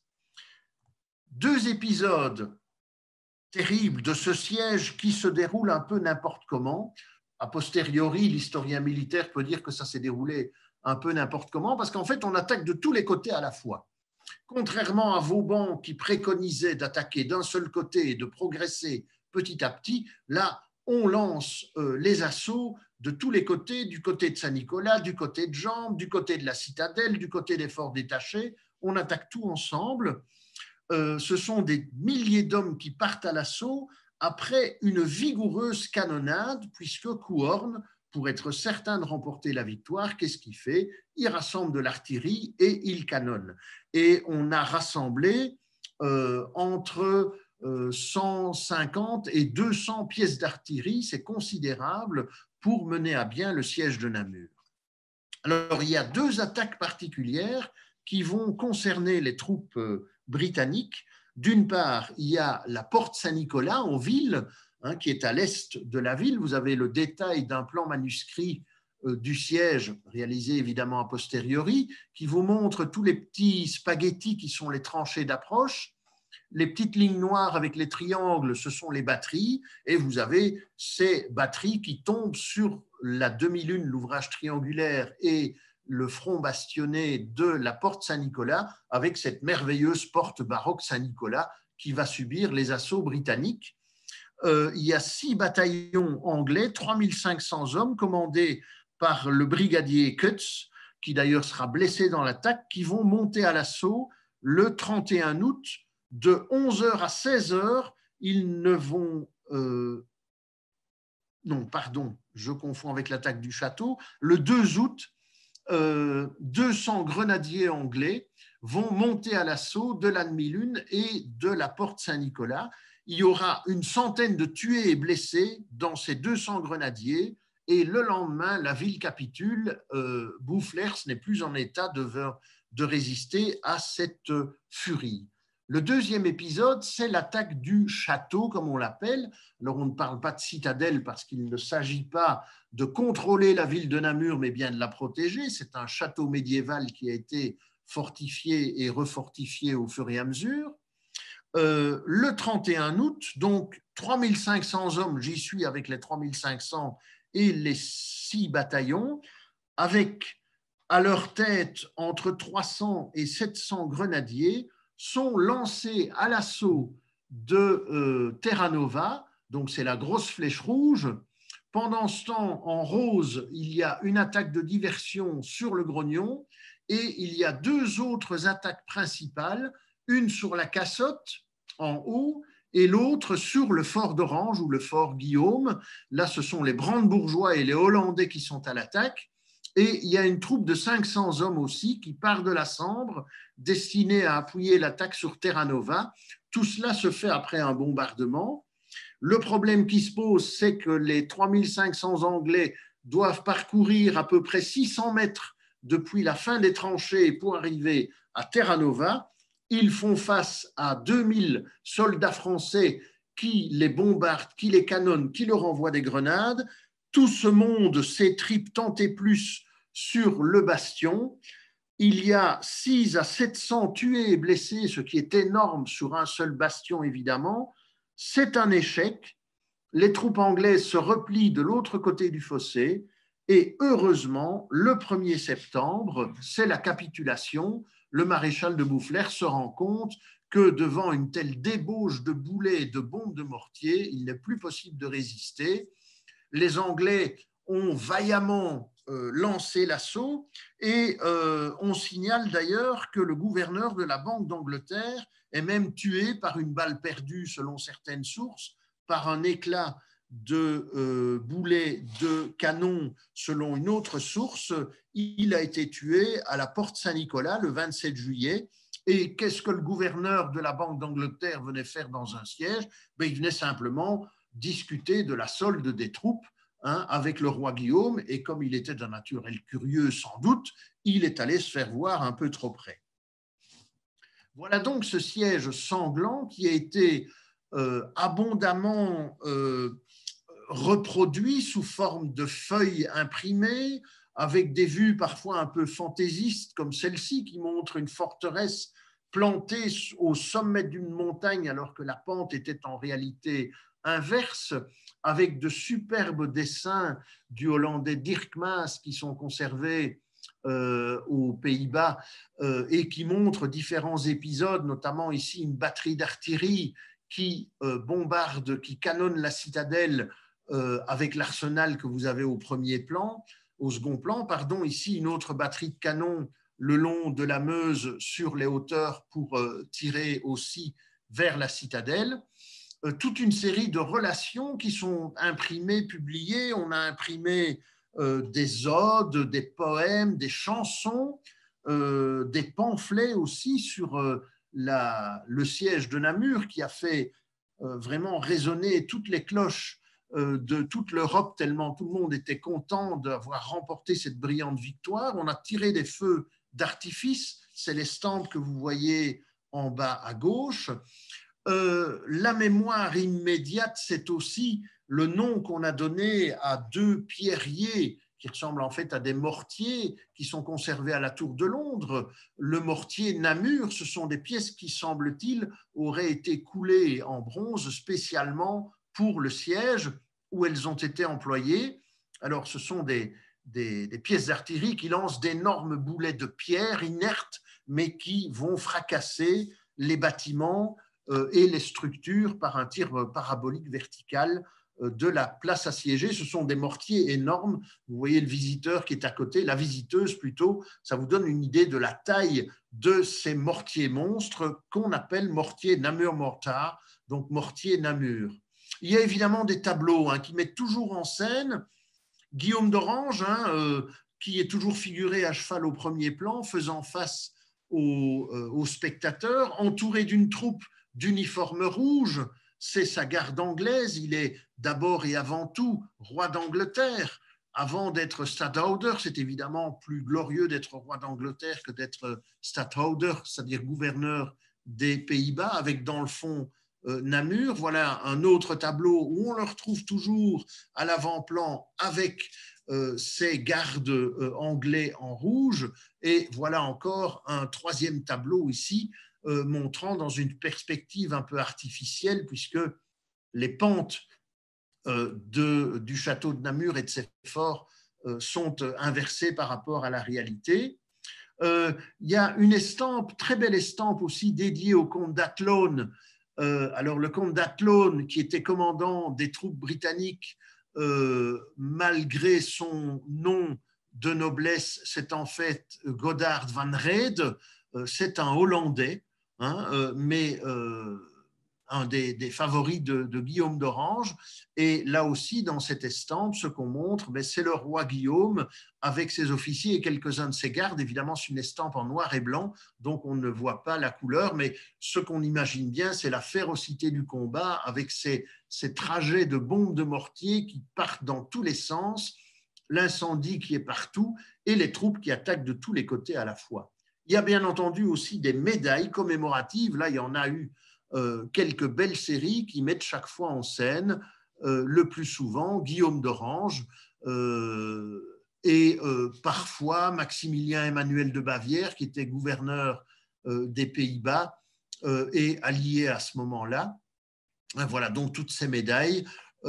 Deux épisodes terribles de ce siège qui se déroule un peu n'importe comment. A posteriori, l'historien militaire peut dire que ça s'est déroulé un peu n'importe comment, parce qu'en fait, on attaque de tous les côtés à la fois. Contrairement à Vauban qui préconisait d'attaquer d'un seul côté et de progresser petit à petit, là, on lance euh, les assauts de tous les côtés, du côté de Saint-Nicolas, du côté de Jambes, du côté de la citadelle, du côté des forts détachés. On attaque tout ensemble. Euh, ce sont des milliers d'hommes qui partent à l'assaut après une vigoureuse canonnade, puisque Couhorn, pour être certain de remporter la victoire, qu'est-ce qu'il fait? Il rassemble de l'artillerie et il canonne. Et on a rassemblé euh, entre euh, cent cinquante et deux cents pièces d'artillerie, c'est considérable pour mener à bien le siège de Namur. Alors, il y a deux attaques particulières qui vont concerner les troupes euh, britanniques. D'une part, il y a la porte Saint-Nicolas en ville, hein, qui est à l'est de la ville. Vous avez le détail d'un plan manuscrit euh, du siège, réalisé évidemment a posteriori, qui vous montre tous les petits spaghettis qui sont les tranchées d'approche. Les petites lignes noires avec les triangles, ce sont les batteries, et vous avez ces batteries qui tombent sur la demi-lune, l'ouvrage triangulaire, et le front bastionné de la porte Saint-Nicolas, avec cette merveilleuse porte baroque Saint-Nicolas qui va subir les assauts britanniques. Euh, il y a six bataillons anglais, trois mille cinq cents hommes, commandés par le brigadier Cutts, qui d'ailleurs sera blessé dans l'attaque, qui vont monter à l'assaut le trente et un août. De onze heures à seize heures, ils ne vont... Euh, non, pardon, je confonds avec l'attaque du château. Le deux août, euh, deux cents grenadiers anglais vont monter à l'assaut de la demi-lune et de la porte Saint-Nicolas. Il y aura une centaine de tués et blessés dans ces deux cents grenadiers. Et le lendemain, la ville capitule. Euh, Boufflers n'est plus en état de, de résister à cette furie. Le deuxième épisode, c'est l'attaque du château, comme on l'appelle. Alors, on ne parle pas de citadelle parce qu'il ne s'agit pas de contrôler la ville de Namur, mais bien de la protéger. C'est un château médiéval qui a été fortifié et refortifié au fur et à mesure. Euh, le trente et un août, donc trois mille cinq cents hommes, j'y suis avec les trois mille cinq cents et les six bataillons, avec à leur tête entre trois cents et sept cents grenadiers, sont lancés à l'assaut de euh, Terranova, donc c'est la grosse flèche rouge. Pendant ce temps, en rose, il y a une attaque de diversion sur le Grognon et il y a deux autres attaques principales, une sur la Cassotte en haut et l'autre sur le fort d'Orange ou le fort Guillaume. Là, ce sont les Brandebourgeois et les Hollandais qui sont à l'attaque. Et il y a une troupe de cinq cents hommes aussi qui part de la Sambre, destinée à appuyer l'attaque sur Terranova. Tout cela se fait après un bombardement. Le problème qui se pose, c'est que les trois mille cinq cents Anglais doivent parcourir à peu près six cents mètres depuis la fin des tranchées pour arriver à Terra Nova. Ils font face à deux mille soldats français qui les bombardent, qui les canonnent, qui leur envoient des grenades. Tout ce monde s'étripe tant et plus sur le bastion. Il y a six à sept cents tués et blessés, ce qui est énorme sur un seul bastion, évidemment. C'est un échec. Les troupes anglaises se replient de l'autre côté du fossé et heureusement, le premier septembre, c'est la capitulation. Le maréchal de Boufflers se rend compte que devant une telle débauche de boulets et de bombes de mortier, il n'est plus possible de résister. Les Anglais ont vaillamment euh, lancé l'assaut et euh, on signale d'ailleurs que le gouverneur de la Banque d'Angleterre est même tué par une balle perdue, selon certaines sources, par un éclat de euh, boulet de canon, selon une autre source. Il a été tué à la porte Saint-Nicolas le vingt-sept juillet. Et qu'est-ce que le gouverneur de la Banque d'Angleterre venait faire dans un siège? Ben, il venait simplement discuter de la solde des troupes hein, avec le roi Guillaume, et comme il était d'un naturel curieux sans doute, il est allé se faire voir un peu trop près. Voilà donc ce siège sanglant qui a été euh, abondamment euh, reproduit sous forme de feuilles imprimées, avec des vues parfois un peu fantaisistes comme celle-ci qui montre une forteresse plantée au sommet d'une montagne alors que la pente était en réalité inverse, avec de superbes dessins du Hollandais Dirk Maas qui sont conservés euh, aux Pays-Bas euh, et qui montrent différents épisodes, notamment ici une batterie d'artillerie qui euh, bombarde, qui canonne la citadelle euh, avec l'arsenal que vous avez au premier plan, au second plan, pardon, ici une autre batterie de canon le long de la Meuse sur les hauteurs pour euh, tirer aussi vers la citadelle. Euh, toute une série de relations qui sont imprimées, publiées. On a imprimé euh, des odes, des poèmes, des chansons, euh, des pamphlets aussi sur euh, la, le siège de Namur qui a fait euh, vraiment résonner toutes les cloches de toute l'Europe, tellement tout le monde était content d'avoir remporté cette brillante victoire. On a tiré des feux d'artifice, c'est l'estampe que vous voyez en bas à gauche. Euh, la mémoire immédiate, c'est aussi le nom qu'on a donné à deux pierriers qui ressemblent en fait à des mortiers qui sont conservés à la Tour de Londres. Le mortier Namur, ce sont des pièces qui, semble-t-il, auraient été coulées en bronze spécialement pour le siège où elles ont été employées. Alors, ce sont des, des, des pièces d'artillerie qui lancent d'énormes boulets de pierre inertes, mais qui vont fracasser les bâtiments euh, et les structures par un tir parabolique vertical euh, de la place assiégée. Ce sont des mortiers énormes. Vous voyez le visiteur qui est à côté, la visiteuse plutôt. Ça vous donne une idée de la taille de ces mortiers monstres qu'on appelle mortier Namur Mortar, donc mortier Namur. Il y a évidemment des tableaux hein, qui mettent toujours en scène Guillaume d'Orange, hein, euh, qui est toujours figuré à cheval au premier plan, faisant face aux, euh, aux spectateurs, entouré d'une troupe d'uniformes rouges. C'est sa garde anglaise, il est d'abord et avant tout roi d'Angleterre. Avant d'être stadhouder, c'est évidemment plus glorieux d'être roi d'Angleterre que d'être stadhouder, c'est-à-dire gouverneur des Pays-Bas, avec dans le fond euh, Namur. Voilà un autre tableau où on le retrouve toujours à l'avant-plan avec euh, ces gardes euh, anglais en rouge. Et voilà encore un troisième tableau ici euh, montrant dans une perspective un peu artificielle, puisque les pentes euh, de, du château de Namur et de ses forts euh, sont inversées par rapport à la réalité. Euh, il y a une estampe, très belle estampe aussi dédiée au comte d'Athlone. Euh, alors le comte d'Athlone, qui était commandant des troupes britanniques, euh, malgré son nom de noblesse, c'est en fait Godard van Rede. Euh, c'est un Hollandais, hein, euh, mais euh, un des, des favoris de, de Guillaume d'Orange. Et là aussi, dans cette estampe, ce qu'on montre, ben, c'est le roi Guillaume avec ses officiers et quelques-uns de ses gardes. Évidemment, c'est une estampe en noir et blanc, donc on ne voit pas la couleur, mais ce qu'on imagine bien, c'est la férocité du combat avec ces, ces trajets de bombes de mortier qui partent dans tous les sens. l'incendie qui est partout et les troupes qui attaquent de tous les côtés à la fois. Il y a bien entendu aussi des médailles commémoratives. Là, il y en a eu euh, quelques belles séries qui mettent chaque fois en scène, euh, le plus souvent, Guillaume d'Orange euh, et euh, parfois Maximilien Emmanuel de Bavière, qui était gouverneur euh, des Pays-Bas euh, et allié à ce moment-là. Voilà, donc toutes ces médailles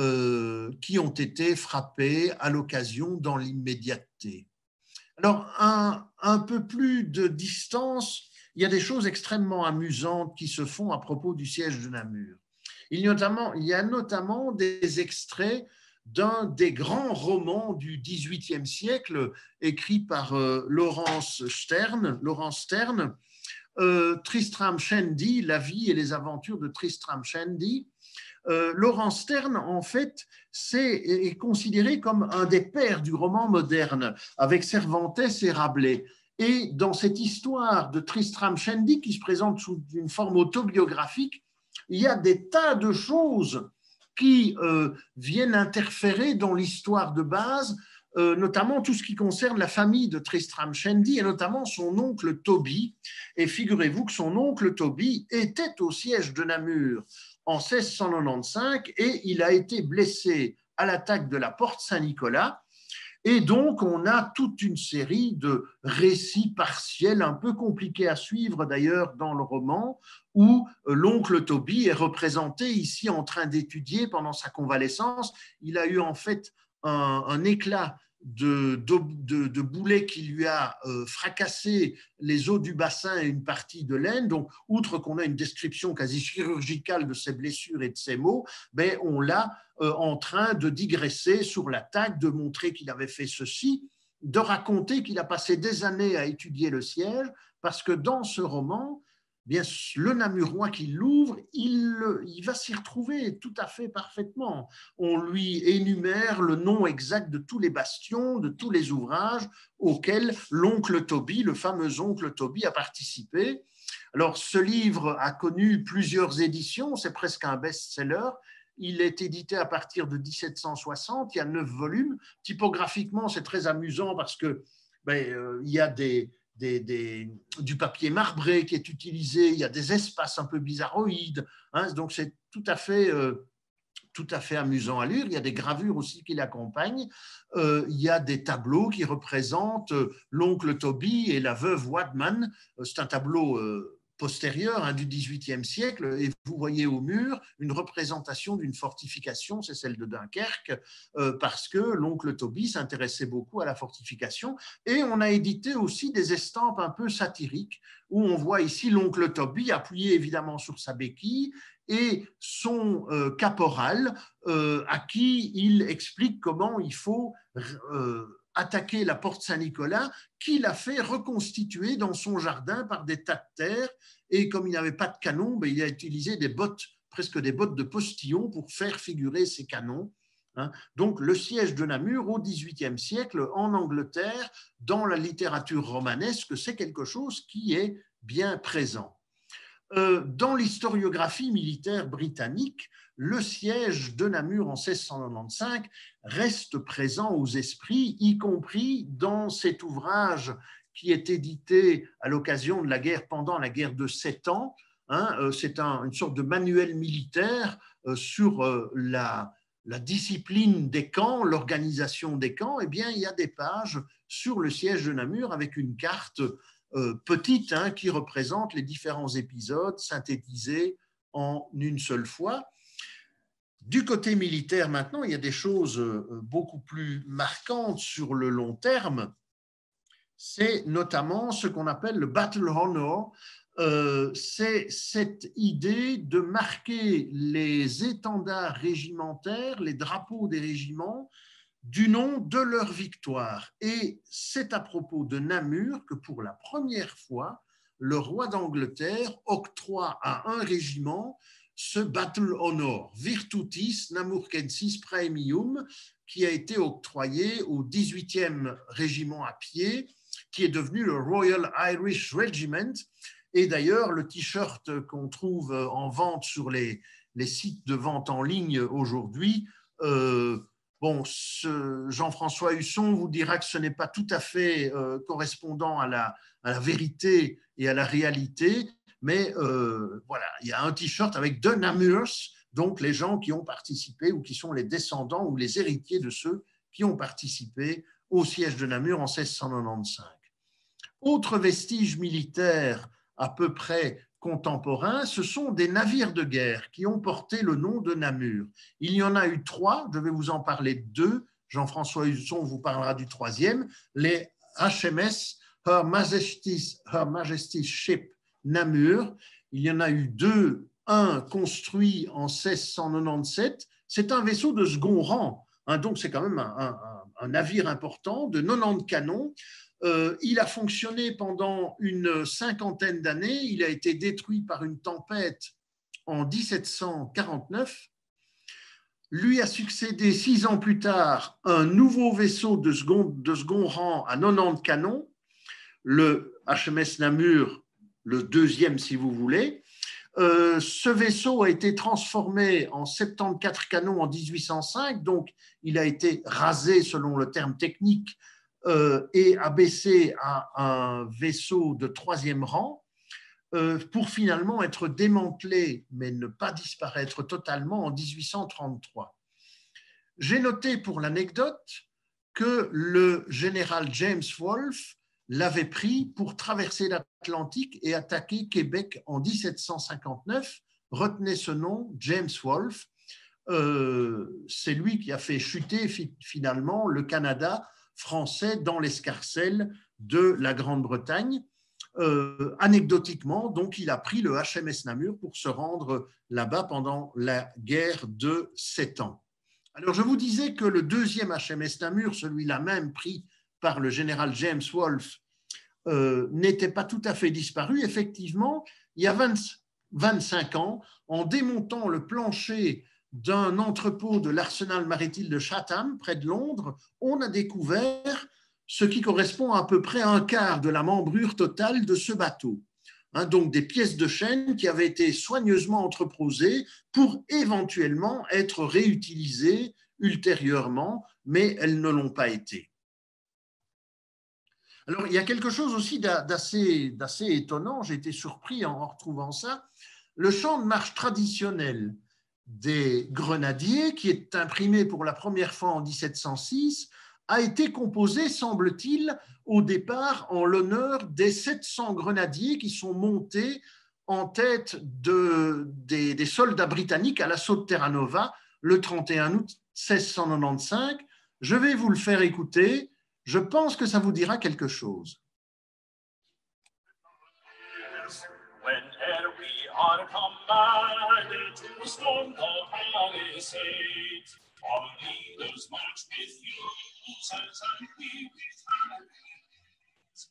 euh, qui ont été frappées à l'occasion dans l'immédiateté. Alors, un, un peu plus de distance, il y a des choses extrêmement amusantes qui se font à propos du siège de Namur. Il y a notamment, il y a notamment des extraits d'un des grands romans du dix-huitième siècle, écrit par euh, Laurence Sterne, Laurence Sterne, euh, Tristram Shandy, la vie et les aventures de Tristram Shandy. Euh, Laurence Sterne, en fait, c'est, est considéré comme un des pères du roman moderne, avec Cervantes et Rabelais. Et dans cette histoire de Tristram Shandy, qui se présente sous une forme autobiographique, il y a des tas de choses qui euh, viennent interférer dans l'histoire de base, euh, notamment tout ce qui concerne la famille de Tristram Shandy, et notamment son oncle Toby. Et figurez-vous que son oncle Toby était au siège de Namur en seize cent quatre-vingt-quinze et il a été blessé à l'attaque de la porte Saint-Nicolas. Et donc, on a toute une série de récits partiels un peu compliqués à suivre d'ailleurs dans le roman, où l'oncle Toby est représenté ici en train d'étudier pendant sa convalescence. Il a eu en fait un, un éclat de, de, de, de boulet qui lui a euh, fracassé les os du bassin et une partie de l'aine. Donc, outre qu'on a une description quasi chirurgicale de ses blessures et de ses maux, ben, on l'a euh, en train de digresser sur l'attaque, de montrer qu'il avait fait ceci, de raconter qu'il a passé des années à étudier le siège, parce que dans ce roman, bien, le Namurois qui l'ouvre, il, il va s'y retrouver tout à fait parfaitement. On lui énumère le nom exact de tous les bastions, de tous les ouvrages auxquels l'oncle Toby, le fameux oncle Toby, a participé. Alors, ce livre a connu plusieurs éditions, c'est presque un best-seller. Il est édité à partir de dix-sept cent soixante, il y a neuf volumes. Typographiquement, c'est très amusant parce que ben, euh, il y a des... Des, des, du papier marbré qui est utilisé, il y a des espaces un peu bizarroïdes, hein, donc c'est tout à fait, euh, tout à fait amusant à lire. Il y a des gravures aussi qui l'accompagnent, euh, il y a des tableaux qui représentent euh, l'oncle Toby et la veuve Wadman, c'est un tableau euh, postérieur hein, du dix-huitième siècle, et vous voyez au mur une représentation d'une fortification, c'est celle de Dunkerque, euh, parce que l'oncle Toby s'intéressait beaucoup à la fortification, et on a édité aussi des estampes un peu satiriques, où on voit ici l'oncle Toby appuyé évidemment sur sa béquille, et son euh, caporal, euh, à qui il explique comment il faut euh, attaquer la porte Saint-Nicolas, qu'il a fait reconstituer dans son jardin par des tas de terre, et comme il n'avait pas de canon, ben, il a utilisé des bottes, presque des bottes de postillon pour faire figurer ses canons. Hein. Donc le siège de Namur au dix-huitième siècle en Angleterre, dans la littérature romanesque, c'est quelque chose qui est bien présent. Euh, dans l'historiographie militaire britannique, le siège de Namur en seize cent quatre-vingt-quinze reste présent aux esprits, y compris dans cet ouvrage qui est édité à l'occasion de la guerre, pendant la guerre de Sept Ans. Hein, euh, c'est un, une sorte de manuel militaire euh, sur euh, la, la discipline des camps, l'organisation des camps. Eh bien, il y a des pages sur le siège de Namur avec une carte Euh, petite hein, qui représente les différents épisodes synthétisés en une seule fois. Du côté militaire maintenant, il y a des choses euh, beaucoup plus marquantes sur le long terme. C'est notamment ce qu'on appelle le Battle Honor. Euh, c'est cette idée de marquer les étendards régimentaires, les drapeaux des régiments, du nom de leur victoire. Et c'est à propos de Namur que pour la première fois, le roi d'Angleterre octroie à un régiment ce Battle Honor, Virtutis Namurcensis Praemium, qui a été octroyé au dix-huitième régiment à pied, qui est devenu le Royal Irish Regiment. Et d'ailleurs, le t-shirt qu'on trouve en vente sur les, les sites de vente en ligne aujourd'hui, euh, Bon, Jean-François Husson vous dira que ce n'est pas tout à fait euh, correspondant à la, à la vérité et à la réalité, mais euh, voilà, il y a un t-shirt avec deux Namurs, donc les gens qui ont participé ou qui sont les descendants ou les héritiers de ceux qui ont participé au siège de Namur en seize cent quatre-vingt-quinze. Autre vestige militaire à peu près contemporain, ce sont des navires de guerre qui ont porté le nom de Namur. Il y en a eu trois, je vais vous en parler de deux. Jean-François Husson vous parlera du troisième, les H M S Her Majesty's, Her Majesty's Ship Namur. Il y en a eu deux, un construit en seize cent quatre-vingt-dix-sept, c'est un vaisseau de second rang, hein, donc c'est quand même un, un, un navire important de quatre-vingt-dix canons. Euh, il a fonctionné pendant une cinquantaine d'années. Il a été détruit par une tempête en dix-sept cent quarante-neuf. Lui a succédé six ans plus tard un nouveau vaisseau de second, de second rang à quatre-vingt-dix canons, le H M S Namur, le deuxième si vous voulez. Euh, ce vaisseau a été transformé en soixante-quatorze canons en dix-huit cent cinq, donc il a été rasé selon le terme technique Euh, et abaissé à un vaisseau de troisième rang euh, pour finalement être démantelé, mais ne pas disparaître totalement en dix-huit cent trente-trois. J'ai noté pour l'anecdote que le général James Wolfe l'avait pris pour traverser l'Atlantique et attaquer Québec en dix-sept cent cinquante-neuf. Retenez ce nom, James Wolfe. Euh, c'est lui qui a fait chuter finalement le Canada français dans l'escarcelle de la Grande-Bretagne. Euh, anecdotiquement, donc, il a pris le H M S Namur pour se rendre là-bas pendant la guerre de Sept Ans. Alors, je vous disais que le deuxième H M S Namur, celui-là même pris par le général James Wolfe, euh, n'était pas tout à fait disparu. Effectivement, il y a vingt, vingt-cinq ans, en démontant le plancher d'un entrepôt de l'arsenal maritime de Chatham, près de Londres, on a découvert ce qui correspond à, à peu près à un quart de la membrure totale de ce bateau. Hein, donc des pièces de chaîne qui avaient été soigneusement entreposées pour éventuellement être réutilisées ultérieurement, mais elles ne l'ont pas été. Alors, il y a quelque chose aussi d'assez, d'assez étonnant, j'ai été surpris en retrouvant ça, le chant de marche traditionnel des grenadiers, qui est imprimé pour la première fois en dix-sept cent six, a été composé, semble-t-il, au départ en l'honneur des sept cents grenadiers qui sont montés en tête de, des, des soldats britanniques à l'assaut de Terra Nova le trente et un août seize cent quatre-vingt-quinze. Je vais vous le faire écouter, je pense que ça vous dira quelque chose. Are commanded to storm the palisades. Our leaders march with mules and we with hands.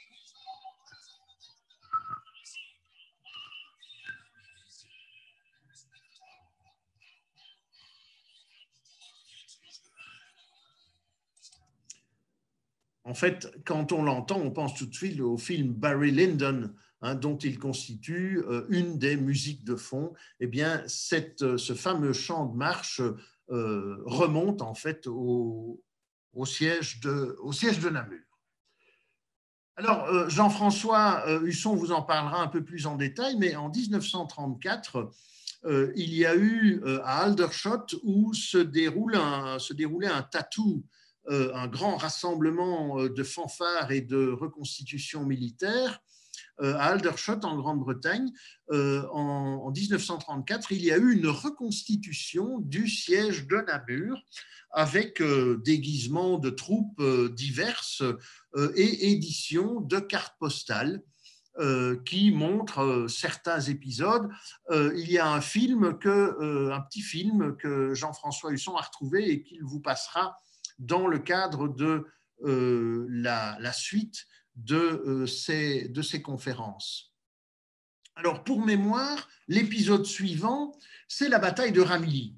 En fait, quand on l'entend, on pense tout de suite au film Barry Lyndon, hein, dont il constitue euh, une des musiques de fond. Eh bien, cette, ce fameux chant de marche euh, remonte en fait au, au, siège, de, au siège de Namur. Alors, euh, Jean-François euh, Husson vous en parlera un peu plus en détail, mais en dix-neuf cent trente-quatre, euh, il y a eu euh, à Aldershot où se, déroule un, se déroulait un tattoo, euh, un grand rassemblement de fanfares et de reconstitution militaire. À Aldershot, en Grande-Bretagne, euh, en, en dix-neuf cent trente-quatre, il y a eu une reconstitution du siège de Namur avec euh, déguisement de troupes euh, diverses euh, et édition de cartes postales euh, qui montrent euh, certains épisodes. Euh, il y a un film, que, euh, un petit film que Jean-François Husson a retrouvé et qu'il vous passera dans le cadre de euh, la, la suite de, euh, ces, de ces conférences. Alors, pour mémoire, l'épisode suivant, c'est la bataille de Ramillies,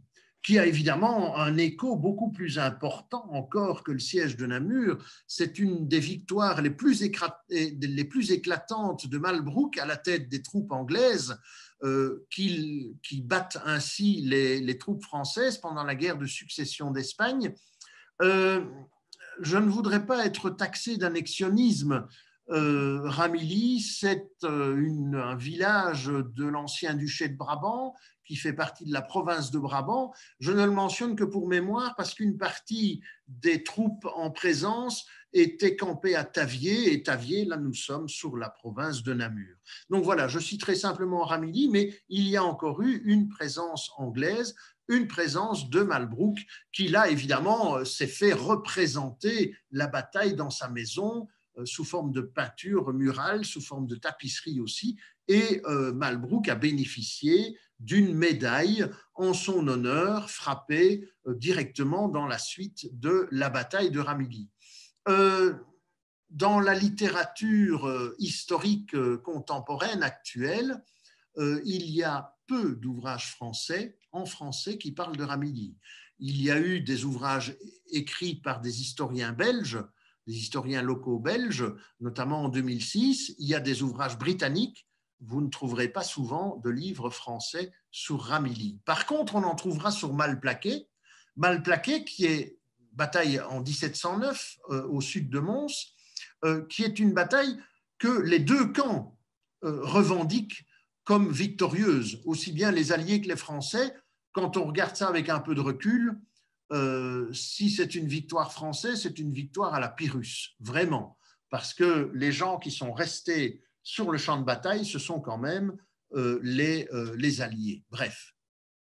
qui a évidemment un écho beaucoup plus important encore que le siège de Namur. C'est une des victoires les plus, les plus éclatantes de Malbrook à la tête des troupes anglaises, euh, qui, qui battent ainsi les, les troupes françaises pendant la guerre de succession d'Espagne. Euh, je ne voudrais pas être taxé d'annexionnisme. Euh, Ramillies, c'est euh, une, un village de l'ancien duché de Brabant qui fait partie de la province de Brabant. Je ne le mentionne que pour mémoire parce qu'une partie des troupes en présence était campée à Taviers, et Taviers, là nous sommes sur la province de Namur. Donc voilà, je citerai simplement Ramillies, mais il y a encore eu une présence anglaise, une présence de Malbrook, qui là évidemment s'est fait représenter la bataille dans sa maison, sous forme de peinture murale, sous forme de tapisserie aussi, et euh, Malbrook a bénéficié d'une médaille en son honneur, frappée euh, directement dans la suite de la bataille de Ramillies. Euh, dans la littérature euh, historique euh, contemporaine actuelle, euh, il y a peu d'ouvrages français, en français, qui parlent de Ramillies. Il y a eu des ouvrages écrits par des historiens belges, des historiens locaux belges, notamment en deux mille six. Il y a des ouvrages britanniques. Vous ne trouverez pas souvent de livres français sur Ramillies. Par contre, on en trouvera sur Malplaquet. Malplaquet, qui est bataille en dix-sept cent neuf euh, au sud de Mons, euh, qui est une bataille que les deux camps euh, revendiquent comme victorieuse, aussi bien les Alliés que les Français. Quand on regarde ça avec un peu de recul, Euh, si c'est une victoire française, c'est une victoire à la Pyrrhus, vraiment, parce que les gens qui sont restés sur le champ de bataille, ce sont quand même euh, les, euh, les Alliés. Bref.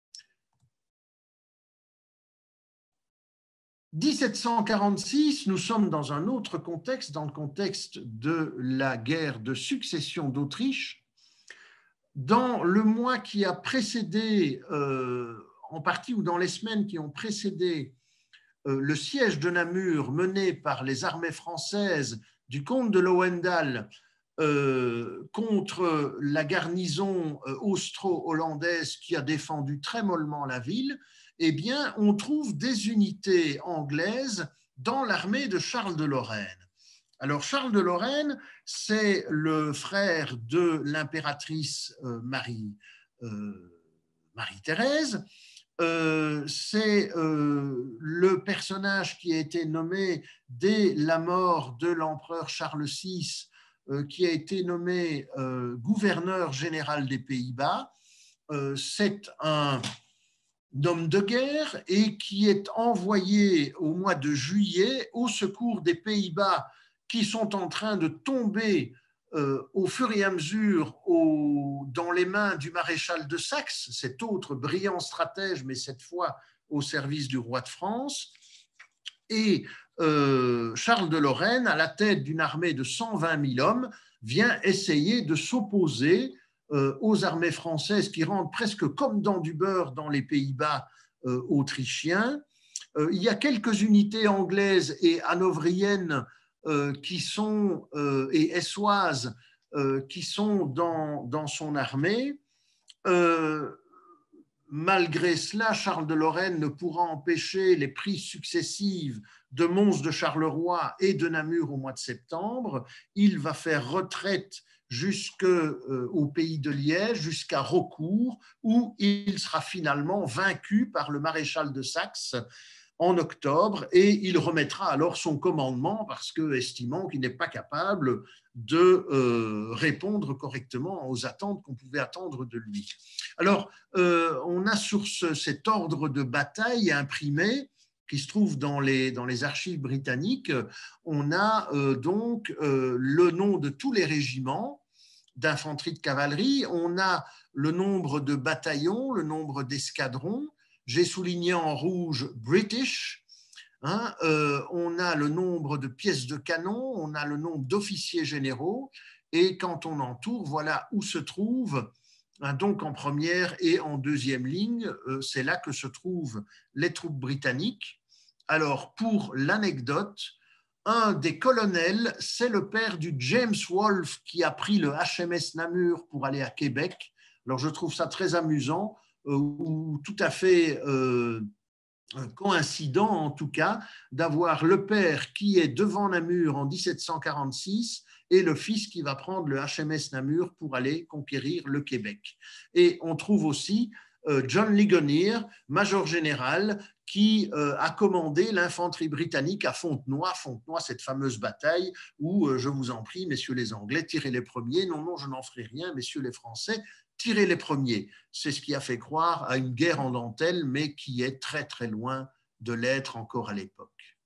dix-sept cent quarante-six, nous sommes dans un autre contexte, dans le contexte de la guerre de succession d'Autriche. Dans le mois qui a précédé euh, en partie ou dans les semaines qui ont précédé euh, le siège de Namur mené par les armées françaises du comte de Lowendal euh, contre la garnison euh, austro-hollandaise qui a défendu très mollement la ville, eh bien, on trouve des unités anglaises dans l'armée de Charles de Lorraine. Alors, Charles de Lorraine, c'est le frère de l'impératrice euh, Marie, euh, Marie-Thérèse. Euh, c'est euh, le personnage qui a été nommé dès la mort de l'empereur Charles six, euh, qui a été nommé euh, gouverneur général des Pays-Bas. Euh, c'est un homme de guerre et qui est envoyé au mois de juillet au secours des Pays-Bas qui sont en train de tomber Euh, au fur et à mesure au, dans les mains du maréchal de Saxe, cet autre brillant stratège, mais cette fois au service du roi de France. Et euh, Charles de Lorraine, à la tête d'une armée de cent vingt mille hommes, vient essayer de s'opposer euh, aux armées françaises qui rentrent presque comme dans du beurre dans les Pays-Bas euh, autrichiens. Euh, il y a quelques unités anglaises et hanovriennes Euh, qui sont, euh, et essoises euh, qui sont dans, dans son armée. Euh, malgré cela, Charles de Lorraine ne pourra empêcher les prises successives de Mons de Charleroi et de Namur au mois de septembre. Il va faire retraite jusqu'au euh, pays de Liège, jusqu'à Raucourt, où il sera finalement vaincu par le maréchal de Saxe en octobre, et il remettra alors son commandement parce que, estimant qu'il n'est pas capable de euh, répondre correctement aux attentes qu'on pouvait attendre de lui. Alors, euh, on a sur ce, cet ordre de bataille imprimé, qui se trouve dans les, dans les archives britanniques, on a euh, donc euh, le nom de tous les régiments d'infanterie de cavalerie, on a le nombre de bataillons, le nombre d'escadrons. J'ai souligné en rouge British. Hein, euh, on a le nombre de pièces de canon, on a le nombre d'officiers généraux, et quand on entoure, voilà où se trouvent, hein, donc en première et en deuxième ligne, euh, c'est là que se trouvent les troupes britanniques. Alors, pour l'anecdote, un des colonels, c'est le père du James Wolfe qui a pris le H M S Namur pour aller à Québec. Alors, je trouve ça très amusant. ou tout à fait euh, coïncident en tout cas, d'avoir le père qui est devant Namur en dix-sept cent quarante-six et le fils qui va prendre le H M S Namur pour aller conquérir le Québec. Et on trouve aussi euh, John Ligonier, major général, qui euh, a commandé l'infanterie britannique à Fontenoy, Fontenoy, cette fameuse bataille où, euh, je vous en prie, messieurs les Anglais, tirez les premiers. Non, non, je n'en ferai rien, messieurs les Français, tirez les premiers. C'est ce qui a fait croire à une guerre en dentelle, mais qui est très, très loin de l'être encore à l'époque.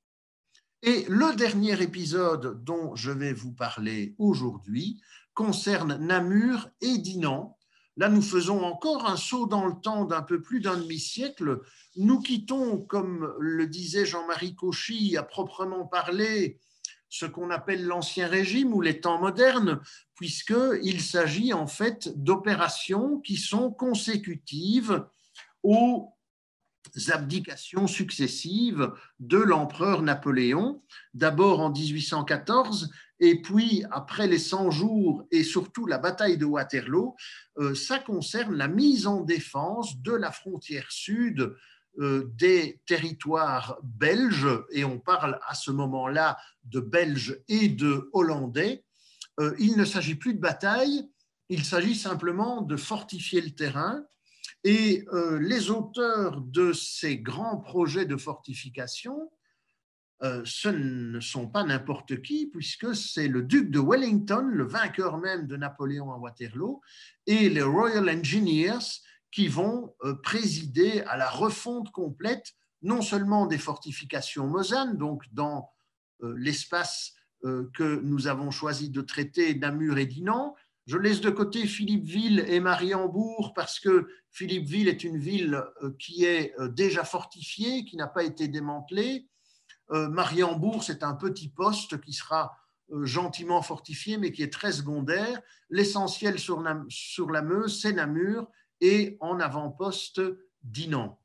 Et le dernier épisode dont je vais vous parler aujourd'hui concerne Namur et Dinan. Là, nous faisons encore un saut dans le temps d'un peu plus d'un demi-siècle. Nous quittons, comme le disait Jean-Marie Cauchy, à proprement parler, ce qu'on appelle l'Ancien Régime ou les temps modernes, puisqu'il s'agit en fait d'opérations qui sont consécutives aux abdications successives de l'empereur Napoléon, d'abord en dix-huit cent quatorze, et puis après les cent jours et surtout la bataille de Waterloo, euh, ça concerne la mise en défense de la frontière sud euh, des territoires belges, et on parle à ce moment-là de Belges et de Hollandais. Euh, il ne s'agit plus de bataille, il s'agit simplement de fortifier le terrain. Et euh, les auteurs de ces grands projets de fortification, euh, ce ne sont pas n'importe qui, puisque c'est le duc de Wellington, le vainqueur même de Napoléon à Waterloo, et les Royal Engineers qui vont euh, présider à la refonte complète, non seulement des fortifications Mosanes, donc dans euh, l'espace euh, que nous avons choisi de traiter, Namur et Dinan. Je laisse de côté Philippeville et Mariembourg parce que Philippeville est une ville qui est déjà fortifiée, qui n'a pas été démantelée. Mariembourg, c'est un petit poste qui sera gentiment fortifié, mais qui est très secondaire. L'essentiel sur la, sur la Meuse, c'est Namur et en avant-poste Dinan.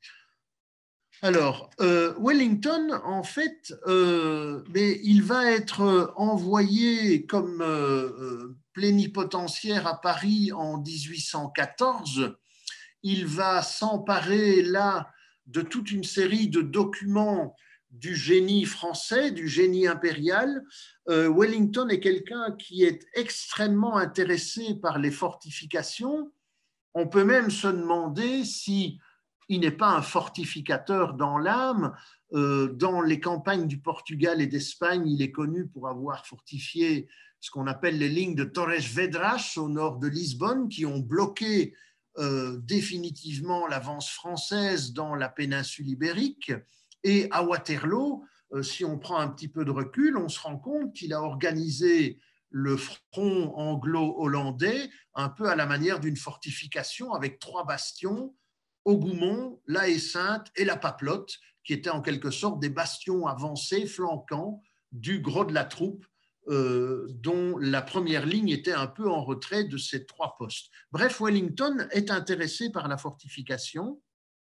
Alors, euh, Wellington, en fait, euh, mais il va être envoyé comme euh, plénipotentiaire à Paris en dix-huit cent quatorze. Il va s'emparer là de toute une série de documents du génie français, du génie impérial. Euh, Wellington est quelqu'un qui est extrêmement intéressé par les fortifications. On peut même se demander si il n'est pas un fortificateur dans l'âme. Euh, dans les campagnes du Portugal et d'Espagne, il est connu pour avoir fortifié ce qu'on appelle les lignes de Torres Vedras au nord de Lisbonne, qui ont bloqué euh, définitivement l'avance française dans la péninsule ibérique. Et à Waterloo, euh, si on prend un petit peu de recul, on se rend compte qu'il a organisé le front anglo-hollandais un peu à la manière d'une fortification avec trois bastions, Hougoumont, la Haie-Sainte et la Papelotte, qui étaient en quelque sorte des bastions avancés, flanquants du gros de la troupe, euh, dont la première ligne était un peu en retrait de ces trois postes. Bref, Wellington est intéressé par la fortification.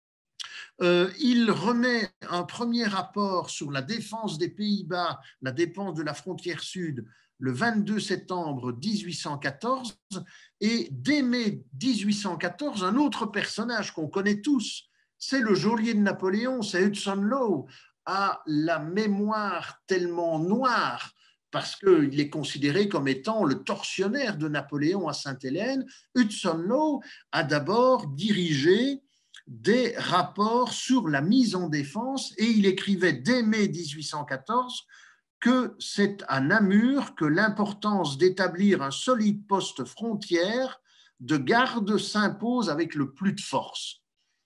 Euh, il remet un premier rapport sur la défense des Pays-Bas, la défense de la frontière sud, le vingt-deux septembre mille huit cent quatorze, et dès mai mille huit cent quatorze, un autre personnage qu'on connaît tous, c'est le geôlier de Napoléon, c'est Hudson Lowe, a la mémoire tellement noire parce qu'il est considéré comme étant le tortionnaire de Napoléon à Sainte-Hélène. Hudson Lowe a d'abord dirigé des rapports sur la mise en défense et il écrivait dès mai mille huit cent quatorze que c'est à Namur que l'importance d'établir un solide poste frontière de garde s'impose avec le plus de force.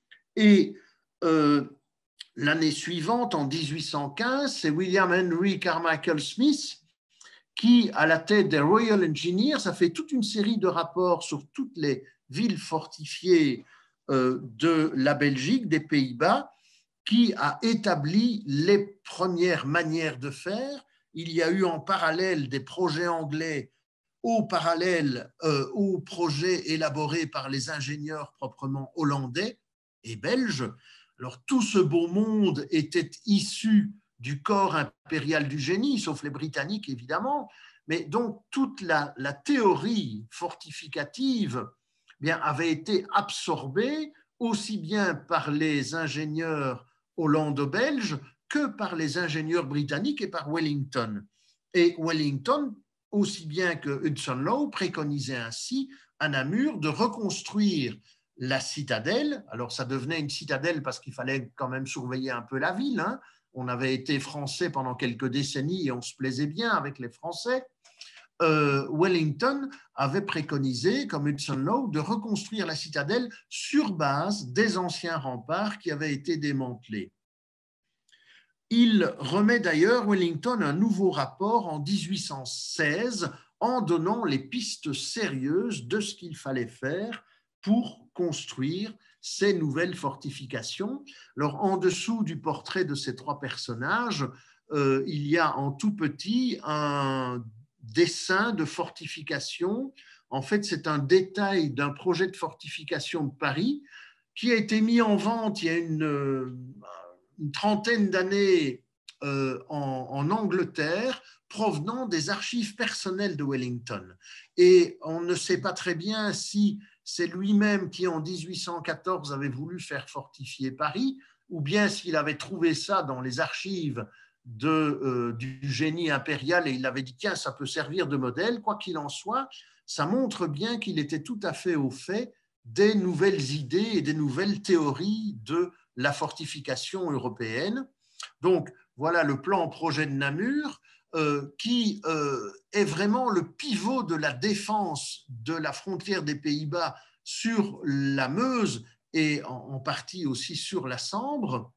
Et euh, l'année suivante, en mille huit cent quinze, c'est William Henry Carmichael Smith qui, à la tête des Royal Engineers, a fait toute une série de rapports sur toutes les villes fortifiées euh, de la Belgique, des Pays-Bas, qui a établi les premières manières de faire. Il y a eu en parallèle des projets anglais au parallèle euh, aux projets élaborés par les ingénieurs proprement hollandais et belges. Alors tout ce beau monde était issu du corps impérial du génie, sauf les Britanniques évidemment, mais donc toute la, la théorie fortificative eh bien, avait été absorbée aussi bien par les ingénieurs hollando-belges que par les ingénieurs britanniques et par Wellington. Et Wellington, aussi bien que Hudson Lowe, préconisait ainsi à Namur de reconstruire la citadelle. Alors ça devenait une citadelle parce qu'il fallait quand même surveiller un peu la ville, hein. On avait été français pendant quelques décennies et on se plaisait bien avec les Français. Euh, Wellington avait préconisé, comme Hudson Lowe, de reconstruire la citadelle sur base des anciens remparts qui avaient été démantelés. Il remet d'ailleurs, Wellington, un nouveau rapport en dix-huit cent seize en donnant les pistes sérieuses de ce qu'il fallait faire pour construire ces nouvelles fortifications. Alors, en dessous du portrait de ces trois personnages, euh, il y a en tout petit un dessin de fortification. En fait, c'est un détail d'un projet de fortification de Paris qui a été mis en vente il y a une, une trentaine d'années euh, en, en Angleterre, provenant des archives personnelles de Wellington. Et on ne sait pas très bien si c'est lui-même qui, en dix-huit cent quatorze, avait voulu faire fortifier Paris, ou bien s'il avait trouvé ça dans les archives de, euh, du génie impérial et il avait dit, tiens, ça peut servir de modèle. Quoi qu'il en soit, ça montre bien qu'il était tout à fait au fait des nouvelles idées et des nouvelles théories de la fortification européenne. Donc, voilà le plan projet de Namur, euh, qui euh, est vraiment le pivot de la défense de la frontière des Pays-Bas sur la Meuse et en, en partie aussi sur la Sambre,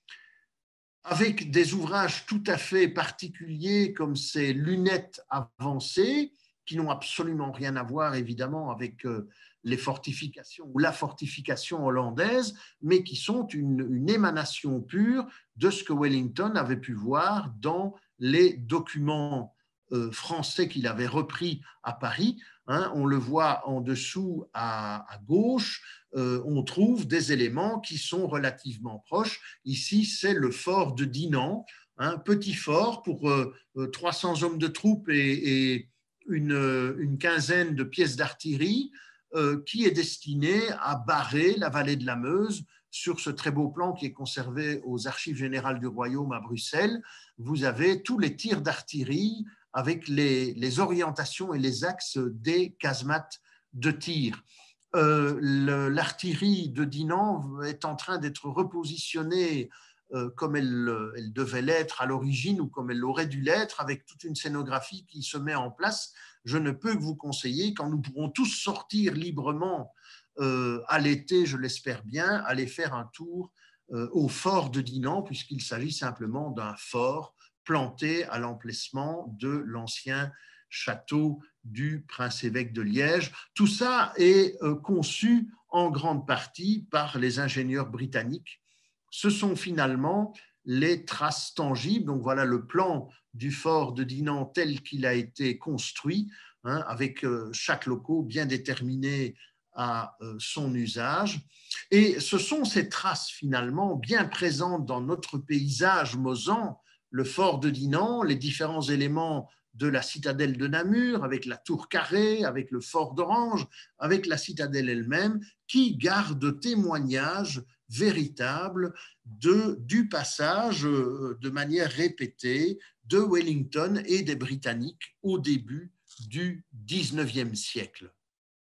avec des ouvrages tout à fait particuliers comme ces lunettes avancées, qui n'ont absolument rien à voir évidemment avec euh, les fortifications ou la fortification hollandaise, mais qui sont une, une émanation pure de ce que Wellington avait pu voir dans les documents euh, français qu'il avait repris à Paris. Hein, on le voit en dessous à, à gauche, euh, on trouve des éléments qui sont relativement proches. Ici, c'est le fort de Dinan, un petit fort pour euh, trois cents hommes de troupes et, et une, une quinzaine de pièces d'artillerie, euh, qui est destiné à barrer la vallée de la Meuse. Sur ce très beau plan qui est conservé aux Archives générales du Royaume à Bruxelles, vous avez tous les tirs d'artillerie avec les, les orientations et les axes des casemates de tir. Euh, l'artillerie de Dinan est en train d'être repositionnée euh, comme elle, elle devait l'être à l'origine ou comme elle aurait dû l'être, avec toute une scénographie qui se met en place. Je ne peux que vous conseiller, quand nous pourrons tous sortir librement euh, à l'été, je l'espère bien, aller faire un tour euh, au fort de Dinan, puisqu'il s'agit simplement d'un fort planté à l'emplacement de l'ancien château du prince-évêque de Liège. Tout ça est euh, conçu en grande partie par les ingénieurs britanniques. Ce sont finalement les traces tangibles. Donc voilà le plan du fort de Dinan tel qu'il a été construit, hein, avec euh, chaque locaux bien déterminé à euh, son usage. Et ce sont ces traces finalement bien présentes dans notre paysage mosant, le fort de Dinan, les différents éléments de la citadelle de Namur, avec la tour carrée, avec le fort d'Orange, avec la citadelle elle-même, qui gardent témoignage véritable de, du passage de manière répétée de Wellington et des Britanniques au début du dix-neuvième siècle.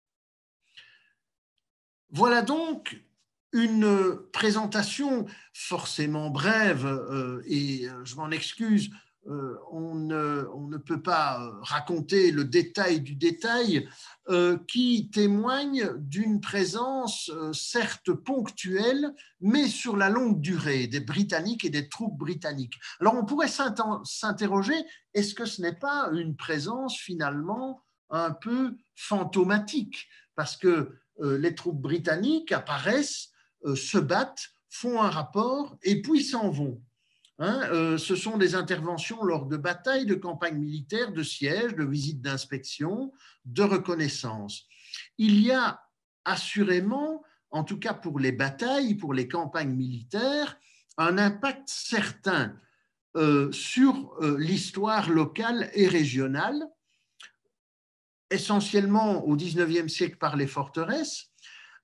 Voilà donc une présentation forcément brève, euh, et je m'en excuse, euh, on, ne, on ne peut pas raconter le détail du détail, euh, qui témoigne d'une présence euh, certes ponctuelle, mais sur la longue durée des Britanniques et des troupes britanniques. Alors on pourrait s'interroger, est-ce que ce n'est pas une présence finalement un peu fantomatique, parce que euh, les troupes britanniques apparaissent, euh, se battent, font un rapport et puis s'en vont. Hein, euh, ce sont des interventions lors de batailles, de campagnes militaires, de sièges, de visites d'inspection, de reconnaissance. Il y a assurément, en tout cas pour les batailles, pour les campagnes militaires, un impact certain euh, sur euh, l'histoire locale et régionale, essentiellement au dix-neuvième siècle par les forteresses,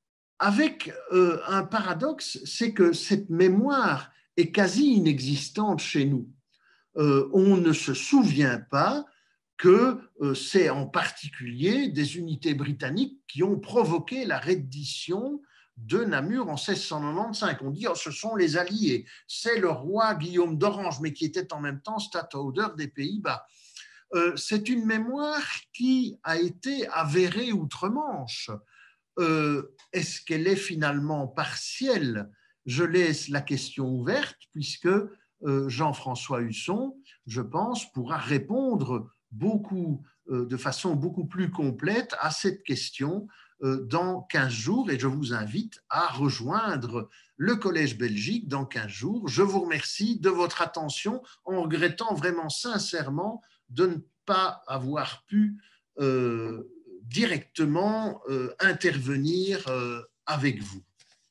avec euh, un paradoxe, c'est que cette mémoire est quasi inexistante chez nous. Euh, on ne se souvient pas que euh, c'est en particulier des unités britanniques qui ont provoqué la reddition de Namur en seize cent quatre-vingt-quinze. On dit oh, ce sont les Alliés, c'est le roi Guillaume d'Orange, mais qui était en même temps stadhouder des Pays-Bas. Euh, c'est une mémoire qui a été avérée outre-Manche. Euh, est-ce qu'elle est finalement partielle? Je laisse la question ouverte, puisque euh, Jean-François Husson, je pense, pourra répondre beaucoup, euh, de façon beaucoup plus complète à cette question euh, dans quinze jours, et je vous invite à rejoindre le Collège Belgique dans quinze jours. Je vous remercie de votre attention, en regrettant vraiment sincèrement de ne pas avoir pu euh, directement euh, intervenir euh, avec vous.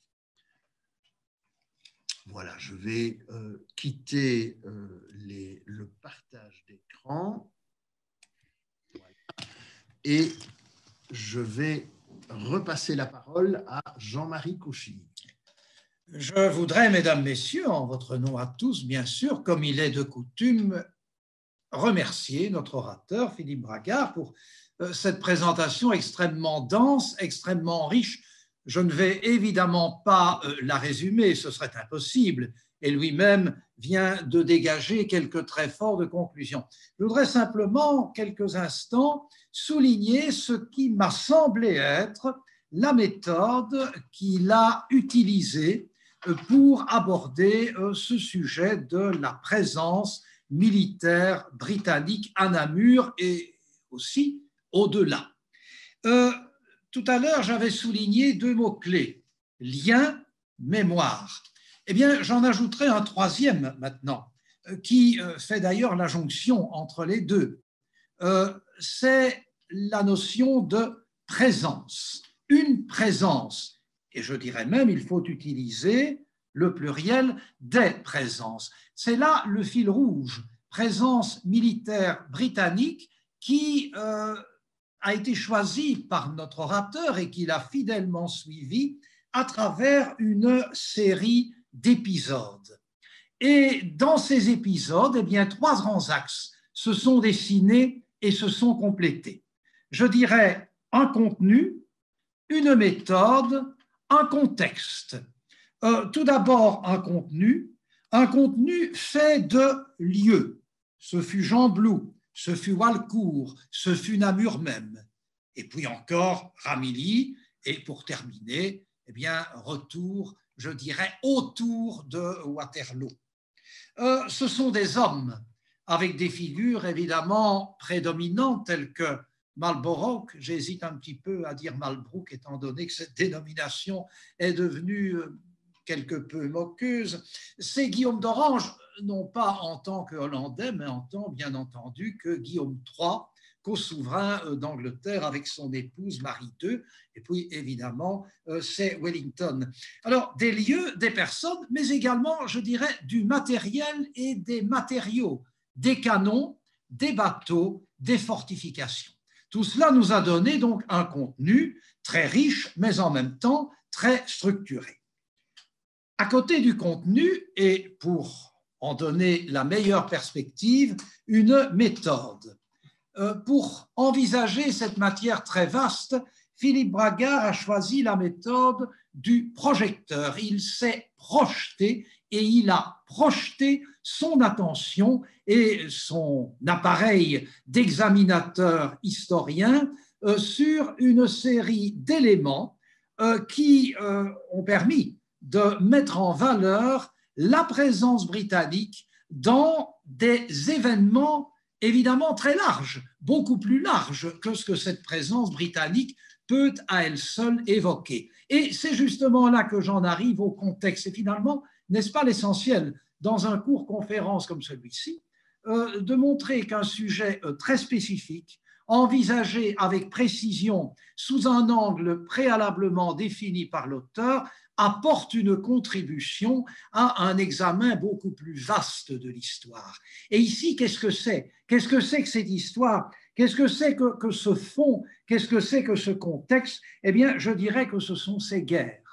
Voilà, je vais euh, quitter euh, les, le partage d'écran. Voilà. Et je vais repasser la parole à Jean-Marie Cauchy. Je voudrais, mesdames, messieurs, en votre nom à tous, bien sûr, comme il est de coutume, remercier notre orateur, Philippe Bragard, pour cette présentation extrêmement dense, extrêmement riche. Je ne vais évidemment pas la résumer, ce serait impossible, et lui-même vient de dégager quelques traits forts de conclusion. Je voudrais simplement, quelques instants, souligner ce qui m'a semblé être la méthode qu'il a utilisée pour aborder ce sujet de la présence militaire britannique à Namur et aussi au-delà. Euh, tout à l'heure, j'avais souligné deux mots-clés, lien, mémoire. Eh bien, j'en ajouterai un troisième maintenant, qui fait d'ailleurs la jonction entre les deux. Euh, c'est la notion de présence, une présence. Et je dirais même, il faut utiliser le pluriel des présences. C'est là le fil rouge, présence militaire britannique qui euh, a été choisi par notre orateur et qu'il a fidèlement suivi à travers une série d'épisodes. Et dans ces épisodes, eh bien, trois grands axes se sont dessinés et se sont complétés. Je dirais un contenu, une méthode, un contexte. Euh, tout d'abord, un contenu, un contenu fait de lieux. Ce fut Jean Blou, ce fut Walcourt, ce fut Namur même. Et puis encore Ramilly, et pour terminer, eh bien, retour, je dirais, autour de Waterloo. Euh, ce sont des hommes avec des figures évidemment prédominantes telles que Marlborough, j'hésite un petit peu à dire Malbrook étant donné que cette dénomination est devenue quelque peu moqueuse. C'est Guillaume d'Orange, non pas en tant que Hollandais, mais en tant bien entendu que Guillaume trois, co-souverain d'Angleterre avec son épouse Marie deux, et puis évidemment c'est Wellington. Alors des lieux, des personnes, mais également je dirais du matériel et des matériaux, des canons, des bateaux, des fortifications. Tout cela nous a donné donc un contenu très riche, mais en même temps très structuré. À côté du contenu, et pour en donner la meilleure perspective, une méthode. Euh, pour envisager cette matière très vaste, Philippe Bragard a choisi la méthode du projecteur. Il s'est projeté et il a projeté son attention et son appareil d'examinateur historien euh, sur une série d'éléments euh, qui euh, ont permis de mettre en valeur la présence britannique dans des événements évidemment très larges, beaucoup plus larges que ce que cette présence britannique peut à elle seule évoquer. Et c'est justement là que j'en arrive au contexte. Et finalement, n'est-ce pas l'essentiel dans un cours conférence comme celui-ci, euh, de montrer qu'un sujet euh, très spécifique, envisagé avec précision sous un angle préalablement défini par l'auteur, apporte une contribution à un examen beaucoup plus vaste de l'histoire. Et ici, qu'est-ce que c'est? Qu'est-ce que c'est que cette histoire? Qu'est-ce que c'est que, que ce fond? Qu'est-ce que c'est que ce contexte? Eh bien, je dirais que ce sont ces guerres.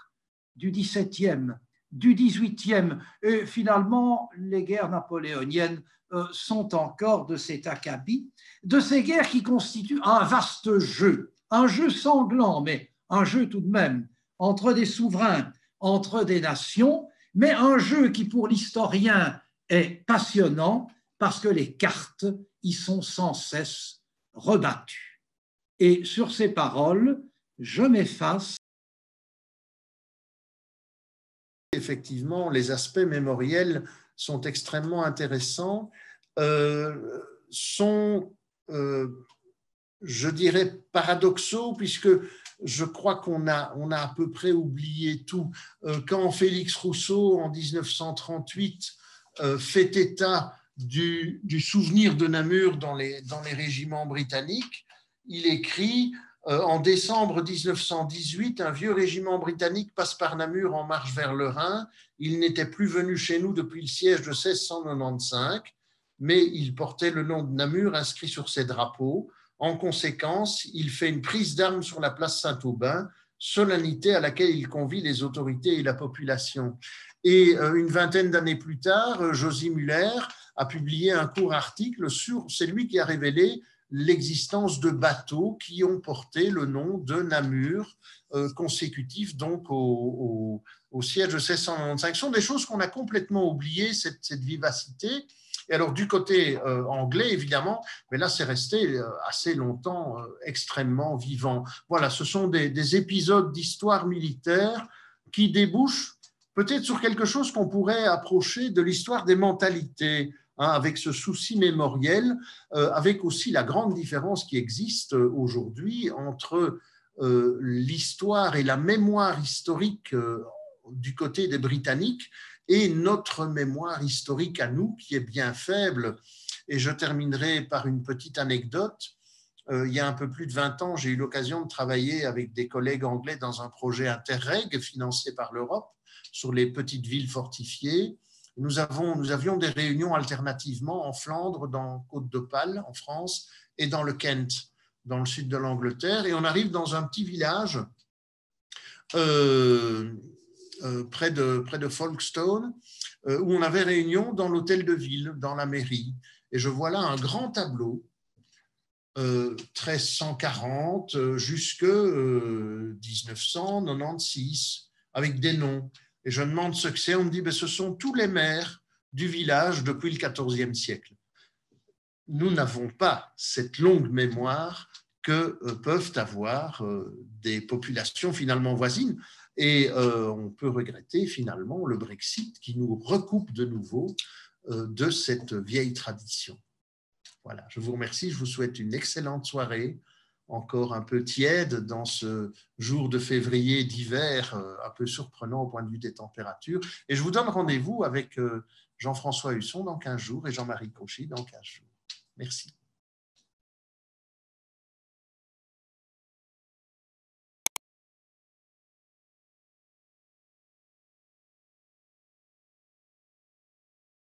du dix-septième, du dix-huitième, et finalement les guerres napoléoniennes euh, sont encore de cet acabit, de ces guerres qui constituent un vaste jeu, un jeu sanglant, mais un jeu tout de même, entre des souverains, entre des nations, mais un jeu qui pour l'historien est passionnant parce que les cartes y sont sans cesse rebattues. Et sur ces paroles, je m'efface. Effectivement, les aspects mémoriels sont extrêmement intéressants, euh, sont, euh, je dirais, paradoxaux, puisque je crois qu'on a, on a à peu près oublié tout. Euh, quand Félix Rousseau, en mille neuf cent trente-huit, euh, fait état du, du souvenir de Namur dans les, dans les régiments britanniques, il écrit euh, « En décembre mille neuf cent dix-huit, un vieux régiment britannique passe par Namur en marche vers le Rhin. Il n'était plus venu chez nous depuis le siège de seize cent quatre-vingt-quinze, mais il portait le nom de Namur inscrit sur ses drapeaux. En conséquence, il fait une prise d'armes sur la place Saint-Aubin, solennité à laquelle il convie les autorités et la population. » Et une vingtaine d'années plus tard, Josie Muller a publié un court article sur, c'est lui qui a révélé l'existence de bateaux qui ont porté le nom de Namur, euh, consécutif donc au, au, au siège de seize cent quatre-vingt-quinze. Ce sont des choses qu'on a complètement oubliées, cette, cette vivacité. Et alors, du côté euh, anglais, évidemment, mais là, c'est resté euh, assez longtemps euh, extrêmement vivant. Voilà, ce sont des, des épisodes d'histoire militaire qui débouchent peut-être sur quelque chose qu'on pourrait approcher de l'histoire des mentalités, hein, avec ce souci mémoriel, euh, avec aussi la grande différence qui existe aujourd'hui entre euh, l'histoire et la mémoire historique euh, du côté des Britanniques et notre mémoire historique à nous, qui est bien faible. Et je terminerai par une petite anecdote. Euh, il y a un peu plus de vingt ans, j'ai eu l'occasion de travailler avec des collègues anglais dans un projet Interreg financé par l'Europe sur les petites villes fortifiées. Nous, avons, nous avions des réunions alternativement en Flandre, dans Côte d'Opale, en France, et dans le Kent, dans le sud de l'Angleterre. Et on arrive dans un petit village euh, euh, près, de, près de Folkestone, euh, où on avait réunion dans l'hôtel de ville, dans la mairie. Et je vois là un grand tableau, euh, treize cent quarante jusqu'à euh, dix-neuf cent quatre-vingt-seize, avec des noms. Et je demande ce que c'est, on me dit, ben, ce sont tous les maires du village depuis le quatorzième siècle. Nous n'avons pas cette longue mémoire que euh, peuvent avoir euh, des populations finalement voisines. Et euh, on peut regretter finalement le Brexit qui nous recoupe de nouveau euh, de cette vieille tradition. Voilà, je vous remercie, je vous souhaite une excellente soirée, encore un peu tiède dans ce jour de février d'hiver, un peu surprenant au point de vue des températures. Et je vous donne rendez-vous avec Jean-François Husson dans quinze jours et Jean-Marie Cauchy dans quinze jours. Merci.